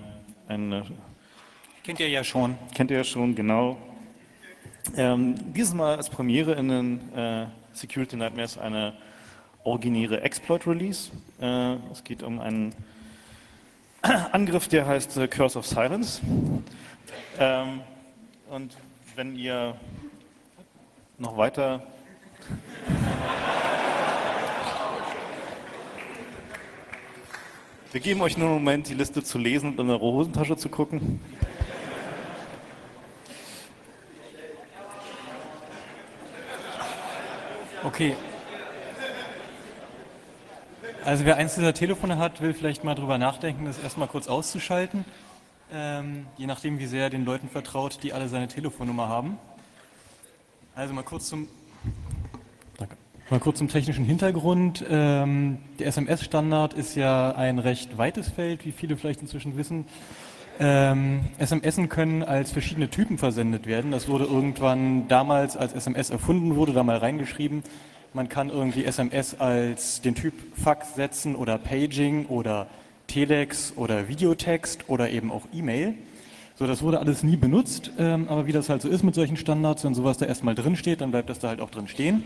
Kennt ihr ja schon. Kennt ihr ja schon, genau. Dieses Mal als Premiere in den Security Nightmares eine originäre Exploit-Release. Es geht um einen Angriff, der heißt Curse of Silence. Und wenn ihr noch weiter... Wir geben euch nur einen Moment, die Liste zu lesen und in eure Hosentasche zu gucken. Okay. Also wer eins dieser Telefone hat, will vielleicht mal drüber nachdenken, das erstmal kurz auszuschalten. Je nachdem, wie sehr er den Leuten vertraut, die alle seine Telefonnummer haben. Also mal kurz zum technischen Hintergrund. Der SMS-Standard ist ja ein recht weites Feld, wie viele vielleicht inzwischen wissen. SMSen können als verschiedene Typen versendet werden. Das wurde irgendwann damals, als SMS erfunden wurde, da mal reingeschrieben. Man kann irgendwie SMS als den Typ Fax setzen oder Paging oder Telex oder Videotext oder eben auch E-Mail. So, das wurde alles nie benutzt, aber wie das halt so ist mit solchen Standards, wenn sowas da erstmal drin steht, dann bleibt das da halt auch drin stehen.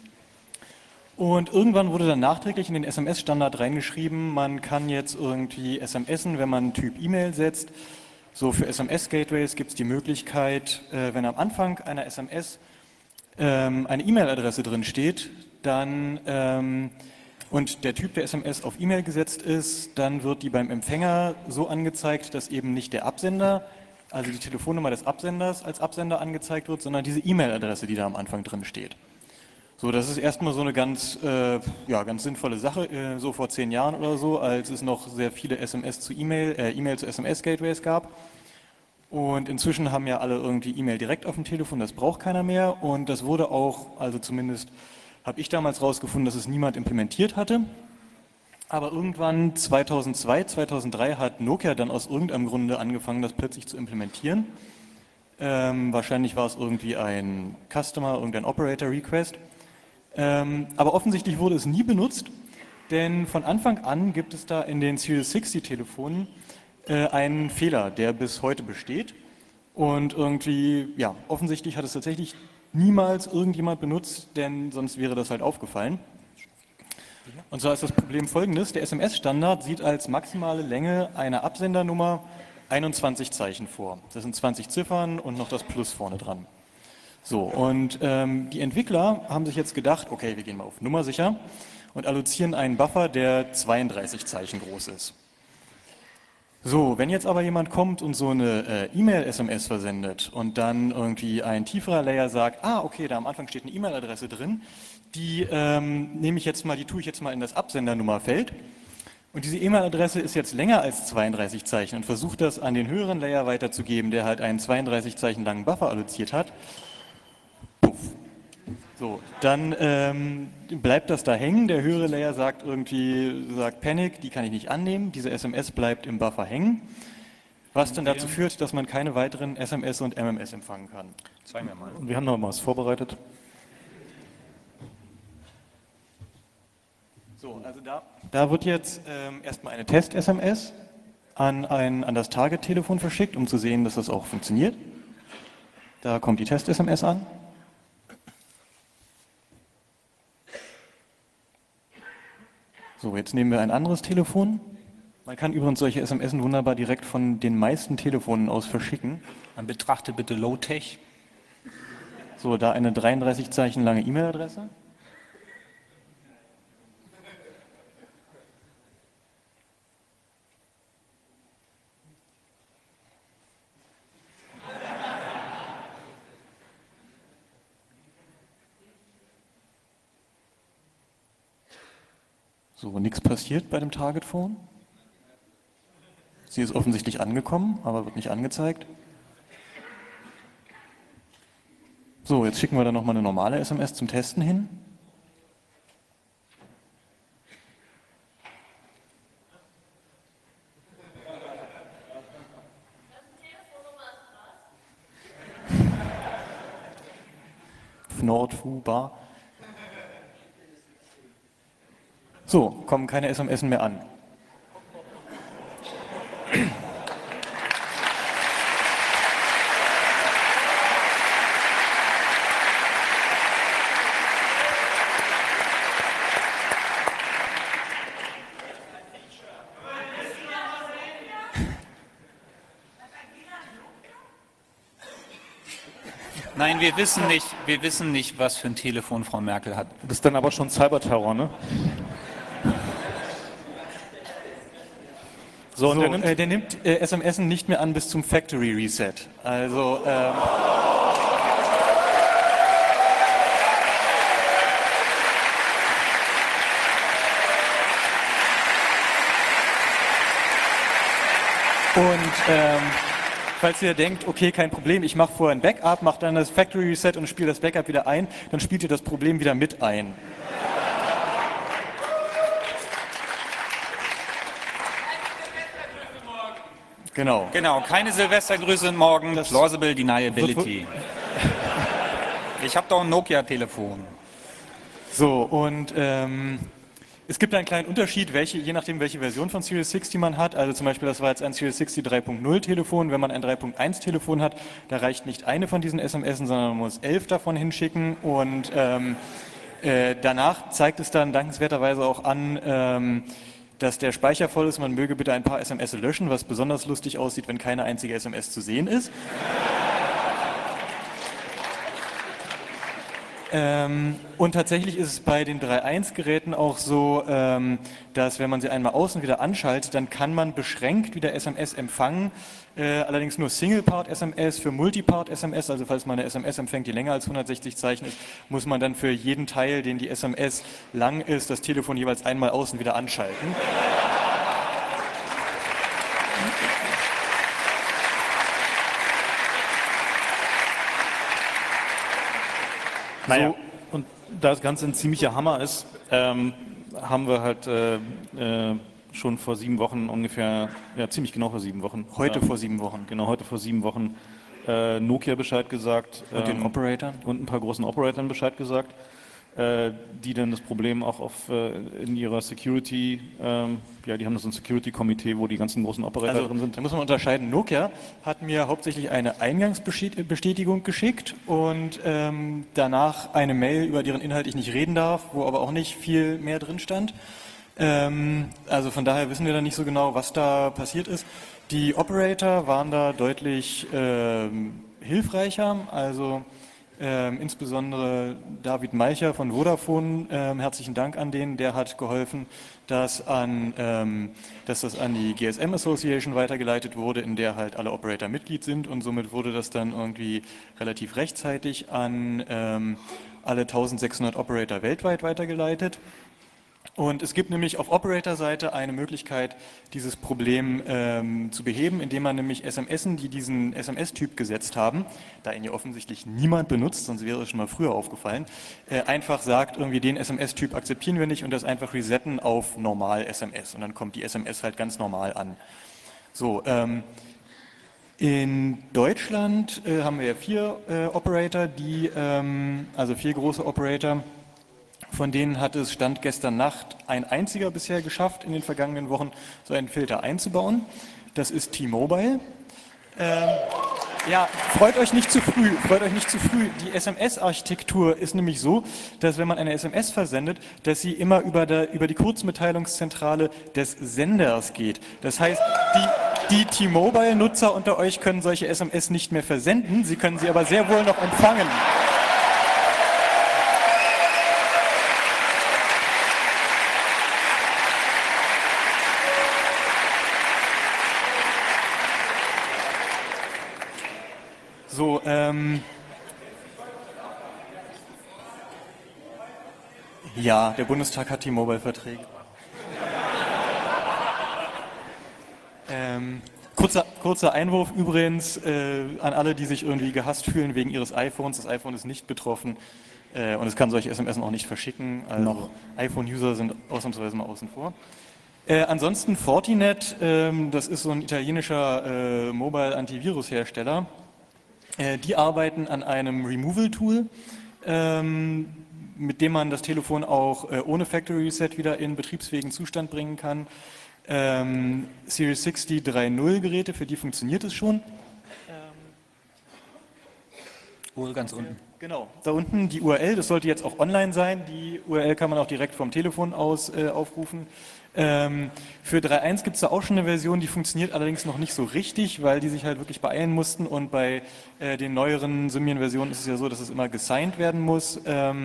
Und irgendwann wurde dann nachträglich in den SMS-Standard reingeschrieben, man kann jetzt irgendwie SMSen, wenn man Typ E-Mail setzt. So für SMS-Gateways gibt es die Möglichkeit, wenn am Anfang einer SMS eine E-Mail-Adresse drin steht, dann und der Typ der SMS auf E-Mail gesetzt ist, dann wird die beim Empfänger so angezeigt, dass eben nicht der Absender, also die Telefonnummer des Absenders als Absender angezeigt wird, sondern diese E-Mail-Adresse, die da am Anfang drin steht. So, das ist erstmal so eine ganz sinnvolle Sache, so vor 10 Jahren oder so, als es noch sehr viele SMS zu E-Mail zu SMS-Gateways gab. Und inzwischen haben ja alle irgendwie E-Mail direkt auf dem Telefon, das braucht keiner mehr. Und das wurde auch, also zumindest habe ich damals rausgefunden, dass es niemand implementiert hatte. Aber irgendwann 2002, 2003 hat Nokia dann aus irgendeinem Grunde angefangen, das plötzlich zu implementieren. Wahrscheinlich war es irgendwie ein Customer, irgendein Operator-Request. Aber offensichtlich wurde es nie benutzt, denn von Anfang an gibt es da in den Series 60 Telefonen einen Fehler, der bis heute besteht. Und irgendwie, ja, offensichtlich hat es tatsächlich niemals irgendjemand benutzt, denn sonst wäre das halt aufgefallen. Und zwar ist das Problem folgendes: Der SMS-Standard sieht als maximale Länge einer Absendernummer 21 Zeichen vor. Das sind 20 Ziffern und noch das Plus vorne dran. So, und die Entwickler haben sich jetzt gedacht, okay, wir gehen mal auf nummersicher und allozieren einen Buffer, der 32 Zeichen groß ist. So, wenn jetzt aber jemand kommt und so eine E-Mail-SMS versendet und dann irgendwie ein tieferer Layer sagt, okay, da am Anfang steht eine E-Mail-Adresse drin, die tue ich jetzt mal in das Absendernummerfeld. Und diese E-Mail-Adresse ist jetzt länger als 32 Zeichen und versucht das an den höheren Layer weiterzugeben, der halt einen 32 Zeichen langen Buffer alloziert hat. Puff. So, dann bleibt das da hängen. Der höhere Layer sagt Panic, die kann ich nicht annehmen. Diese SMS bleibt im Buffer hängen, was dann dazu führt, dass man keine weiteren SMS und MMS empfangen kann. Zeigen wir mal. Und wir haben noch mal was vorbereitet. So, also da wird jetzt erstmal eine Test-SMS an das Target-Telefon verschickt, um zu sehen, dass das auch funktioniert. Da kommt die Test-SMS an. So, jetzt nehmen wir ein anderes Telefon. Man kann übrigens solche SMS wunderbar direkt von den meisten Telefonen aus verschicken. Man betrachte bitte Low-Tech. So, da eine 33 Zeichen lange E-Mail-Adresse. So, nichts passiert bei dem Target-Phone. Sie ist offensichtlich angekommen, aber wird nicht angezeigt. So, jetzt schicken wir dann nochmal eine normale SMS zum Testen hin. Nordfu Bar. So, kommen keine SMS mehr an. Nein, wir wissen nicht, was für ein Telefon Frau Merkel hat. Das ist dann aber schon Cyberterror, ne? So, und der nimmt SMS nicht mehr an bis zum Factory Reset. Also falls ihr denkt, okay, kein Problem, ich mache vorher ein Backup, mache dann das Factory Reset und spiele das Backup wieder ein, dann spielt ihr das Problem wieder mit ein. Genau. Genau, keine Silvestergrüße morgen, plausible deniability. Ich habe doch ein Nokia-Telefon. So, und es gibt einen kleinen Unterschied, je nachdem, welche Version von Series 60 man hat. Also zum Beispiel, das war jetzt ein Series 60 3.0 Telefon. Wenn man ein 3.1 Telefon hat, da reicht nicht eine von diesen SMS, sondern man muss 11 davon hinschicken. Und danach zeigt es dann dankenswerterweise auch an, dass der Speicher voll ist. Man möge bitte ein paar SMS löschen, was besonders lustig aussieht, wenn keine einzige SMS zu sehen ist. Und tatsächlich ist es bei den 3.1-Geräten auch so, dass wenn man sie einmal aus und wieder anschaltet, dann kann man beschränkt wieder SMS empfangen, allerdings nur Single-Part-SMS. Für Multipart-SMS, also falls man eine SMS empfängt, die länger als 160 Zeichen ist, muss man dann für jeden Teil, den die SMS lang ist, das Telefon jeweils einmal aus und wieder anschalten. Naja, so, und da das Ganze ein ziemlicher Hammer ist, haben wir halt schon vor 7 Wochen ungefähr, ja ziemlich genau vor 7 Wochen. Heute vor 7 Wochen. Genau, heute vor 7 Wochen Nokia Bescheid gesagt. Und den Operatoren. Und ein paar großen Operatoren Bescheid gesagt, die dann das Problem auch in ihrer Security, die haben das ein Security-Komitee, wo die ganzen großen Operator drin sind. Da muss man unterscheiden. Nokia hat mir hauptsächlich eine Eingangsbestätigung geschickt und danach eine Mail, über deren Inhalt ich nicht reden darf, wo aber auch nicht viel mehr drin stand. Also von daher wissen wir da nicht so genau, was da passiert ist. Die Operator waren da deutlich hilfreicher, also insbesondere David Meicher von Vodafone, herzlichen Dank an den, der hat geholfen, dass das an die GSM Association weitergeleitet wurde, in der halt alle Operator Mitglied sind, und somit wurde das dann irgendwie relativ rechtzeitig an alle 1600 Operator weltweit weitergeleitet. Und es gibt nämlich auf Operator-Seite eine Möglichkeit, dieses Problem zu beheben, indem man nämlich SMSen, die diesen SMS-Typ gesetzt haben, da ihn ja offensichtlich niemand benutzt, sonst wäre es schon mal früher aufgefallen, einfach sagt, irgendwie den SMS-Typ akzeptieren wir nicht und das einfach resetten auf normal SMS. Und dann kommt die SMS halt ganz normal an. So, in Deutschland haben wir ja 4 Operator, also 4 große Operator, Von denen hat es Stand gestern Nacht ein einziger bisher geschafft, in den vergangenen Wochen so einen Filter einzubauen. Das ist T-Mobile. Ja, freut euch nicht zu früh, Die SMS-Architektur ist nämlich so, dass wenn man eine SMS versendet, dass sie immer über die Kurzmitteilungszentrale des Senders geht. Das heißt, die T-Mobile-Nutzer unter euch können solche SMS nicht mehr versenden, sie können sie aber sehr wohl noch empfangen. So, ja, der Bundestag hat T-Mobile-Verträge. Kurzer Einwurf übrigens an alle, die sich irgendwie gehasst fühlen wegen ihres iPhones. Das iPhone ist nicht betroffen und es kann solche SMS auch nicht verschicken. Also iPhone-User sind ausnahmsweise mal außen vor. Ansonsten Fortinet, das ist so ein italienischer Mobile-Antivirus-Hersteller. Die arbeiten an einem Removal-Tool, mit dem man das Telefon auch ohne Factory Reset wieder in betriebsfähigen Zustand bringen kann. Series 60 3.0 Geräte, für die funktioniert es schon. Wohl ganz unten. Genau, da unten die URL, das sollte jetzt auch online sein. Die URL kann man auch direkt vom Telefon aus aufrufen. Für 3.1 gibt es da auch schon eine Version, die funktioniert allerdings noch nicht so richtig, weil die sich halt wirklich beeilen mussten und bei den neueren Symbian-Versionen ist es ja so, dass es immer gesigned werden muss.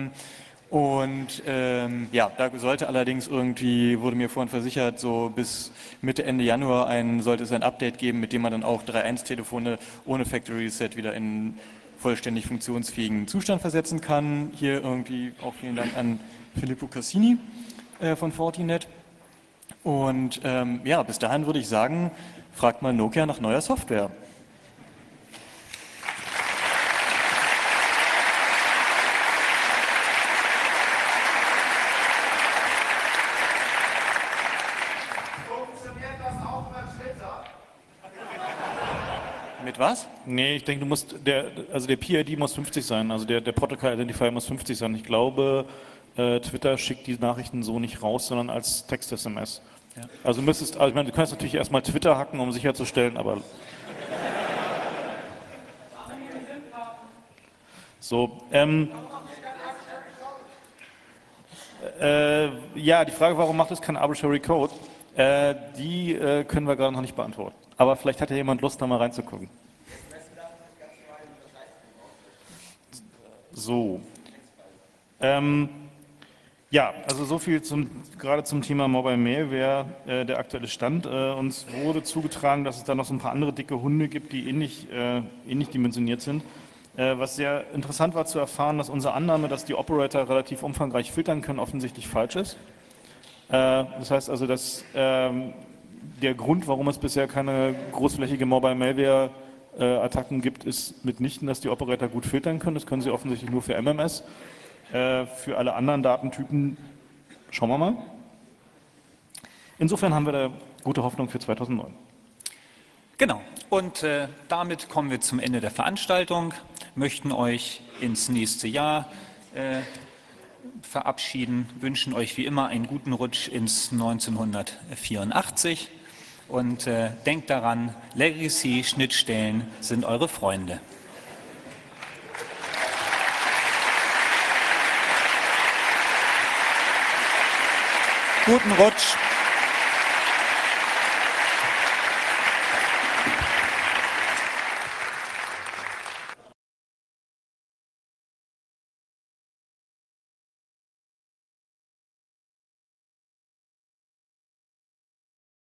Ja, da sollte allerdings irgendwie, wurde mir vorhin versichert, so bis Mitte, Ende Januar sollte es ein Update geben, mit dem man dann auch 3.1-Telefone ohne Factory Reset wieder in vollständig funktionsfähigen Zustand versetzen kann. Hier irgendwie auch vielen Dank an Filippo Cassini von Fortinet. Und ja, bis dahin würde ich sagen, fragt mal Nokia nach neuer Software. Funktioniert das auch über Twitter? Mit was? Nee, ich denke, der PID muss 50 sein, also der Protocol Identifier muss 50 sein. Ich glaube, Twitter schickt die Nachrichten so nicht raus, sondern als Text-SMS. Ja. Also ich meine, du kannst natürlich erstmal Twitter hacken, um sicherzustellen, aber... So, ja, die Frage, warum macht es kein Arbitrary Code, die können wir gerade noch nicht beantworten. Aber vielleicht hat ja jemand Lust, da mal reinzugucken. So. Ja, also so viel gerade zum Thema Mobile Malware, der aktuelle Stand. Uns wurde zugetragen, dass es da noch so ein paar andere dicke Hunde gibt, die ähnlich dimensioniert sind. Was sehr interessant war zu erfahren, dass unsere Annahme, dass die Operator relativ umfangreich filtern können, offensichtlich falsch ist. Das heißt also, dass der Grund, warum es bisher keine großflächige Mobile Malware Attacken gibt, ist mitnichten, dass die Operator gut filtern können. Das können sie offensichtlich nur für MMS. Für alle anderen Datentypen schauen wir mal. Insofern haben wir da gute Hoffnung für 2009. Genau, und damit kommen wir zum Ende der Veranstaltung, möchten euch ins nächste Jahr verabschieden, wünschen euch wie immer einen guten Rutsch ins 1984 und denkt daran, Legacy-Schnittstellen sind eure Freunde. Guten Rutsch!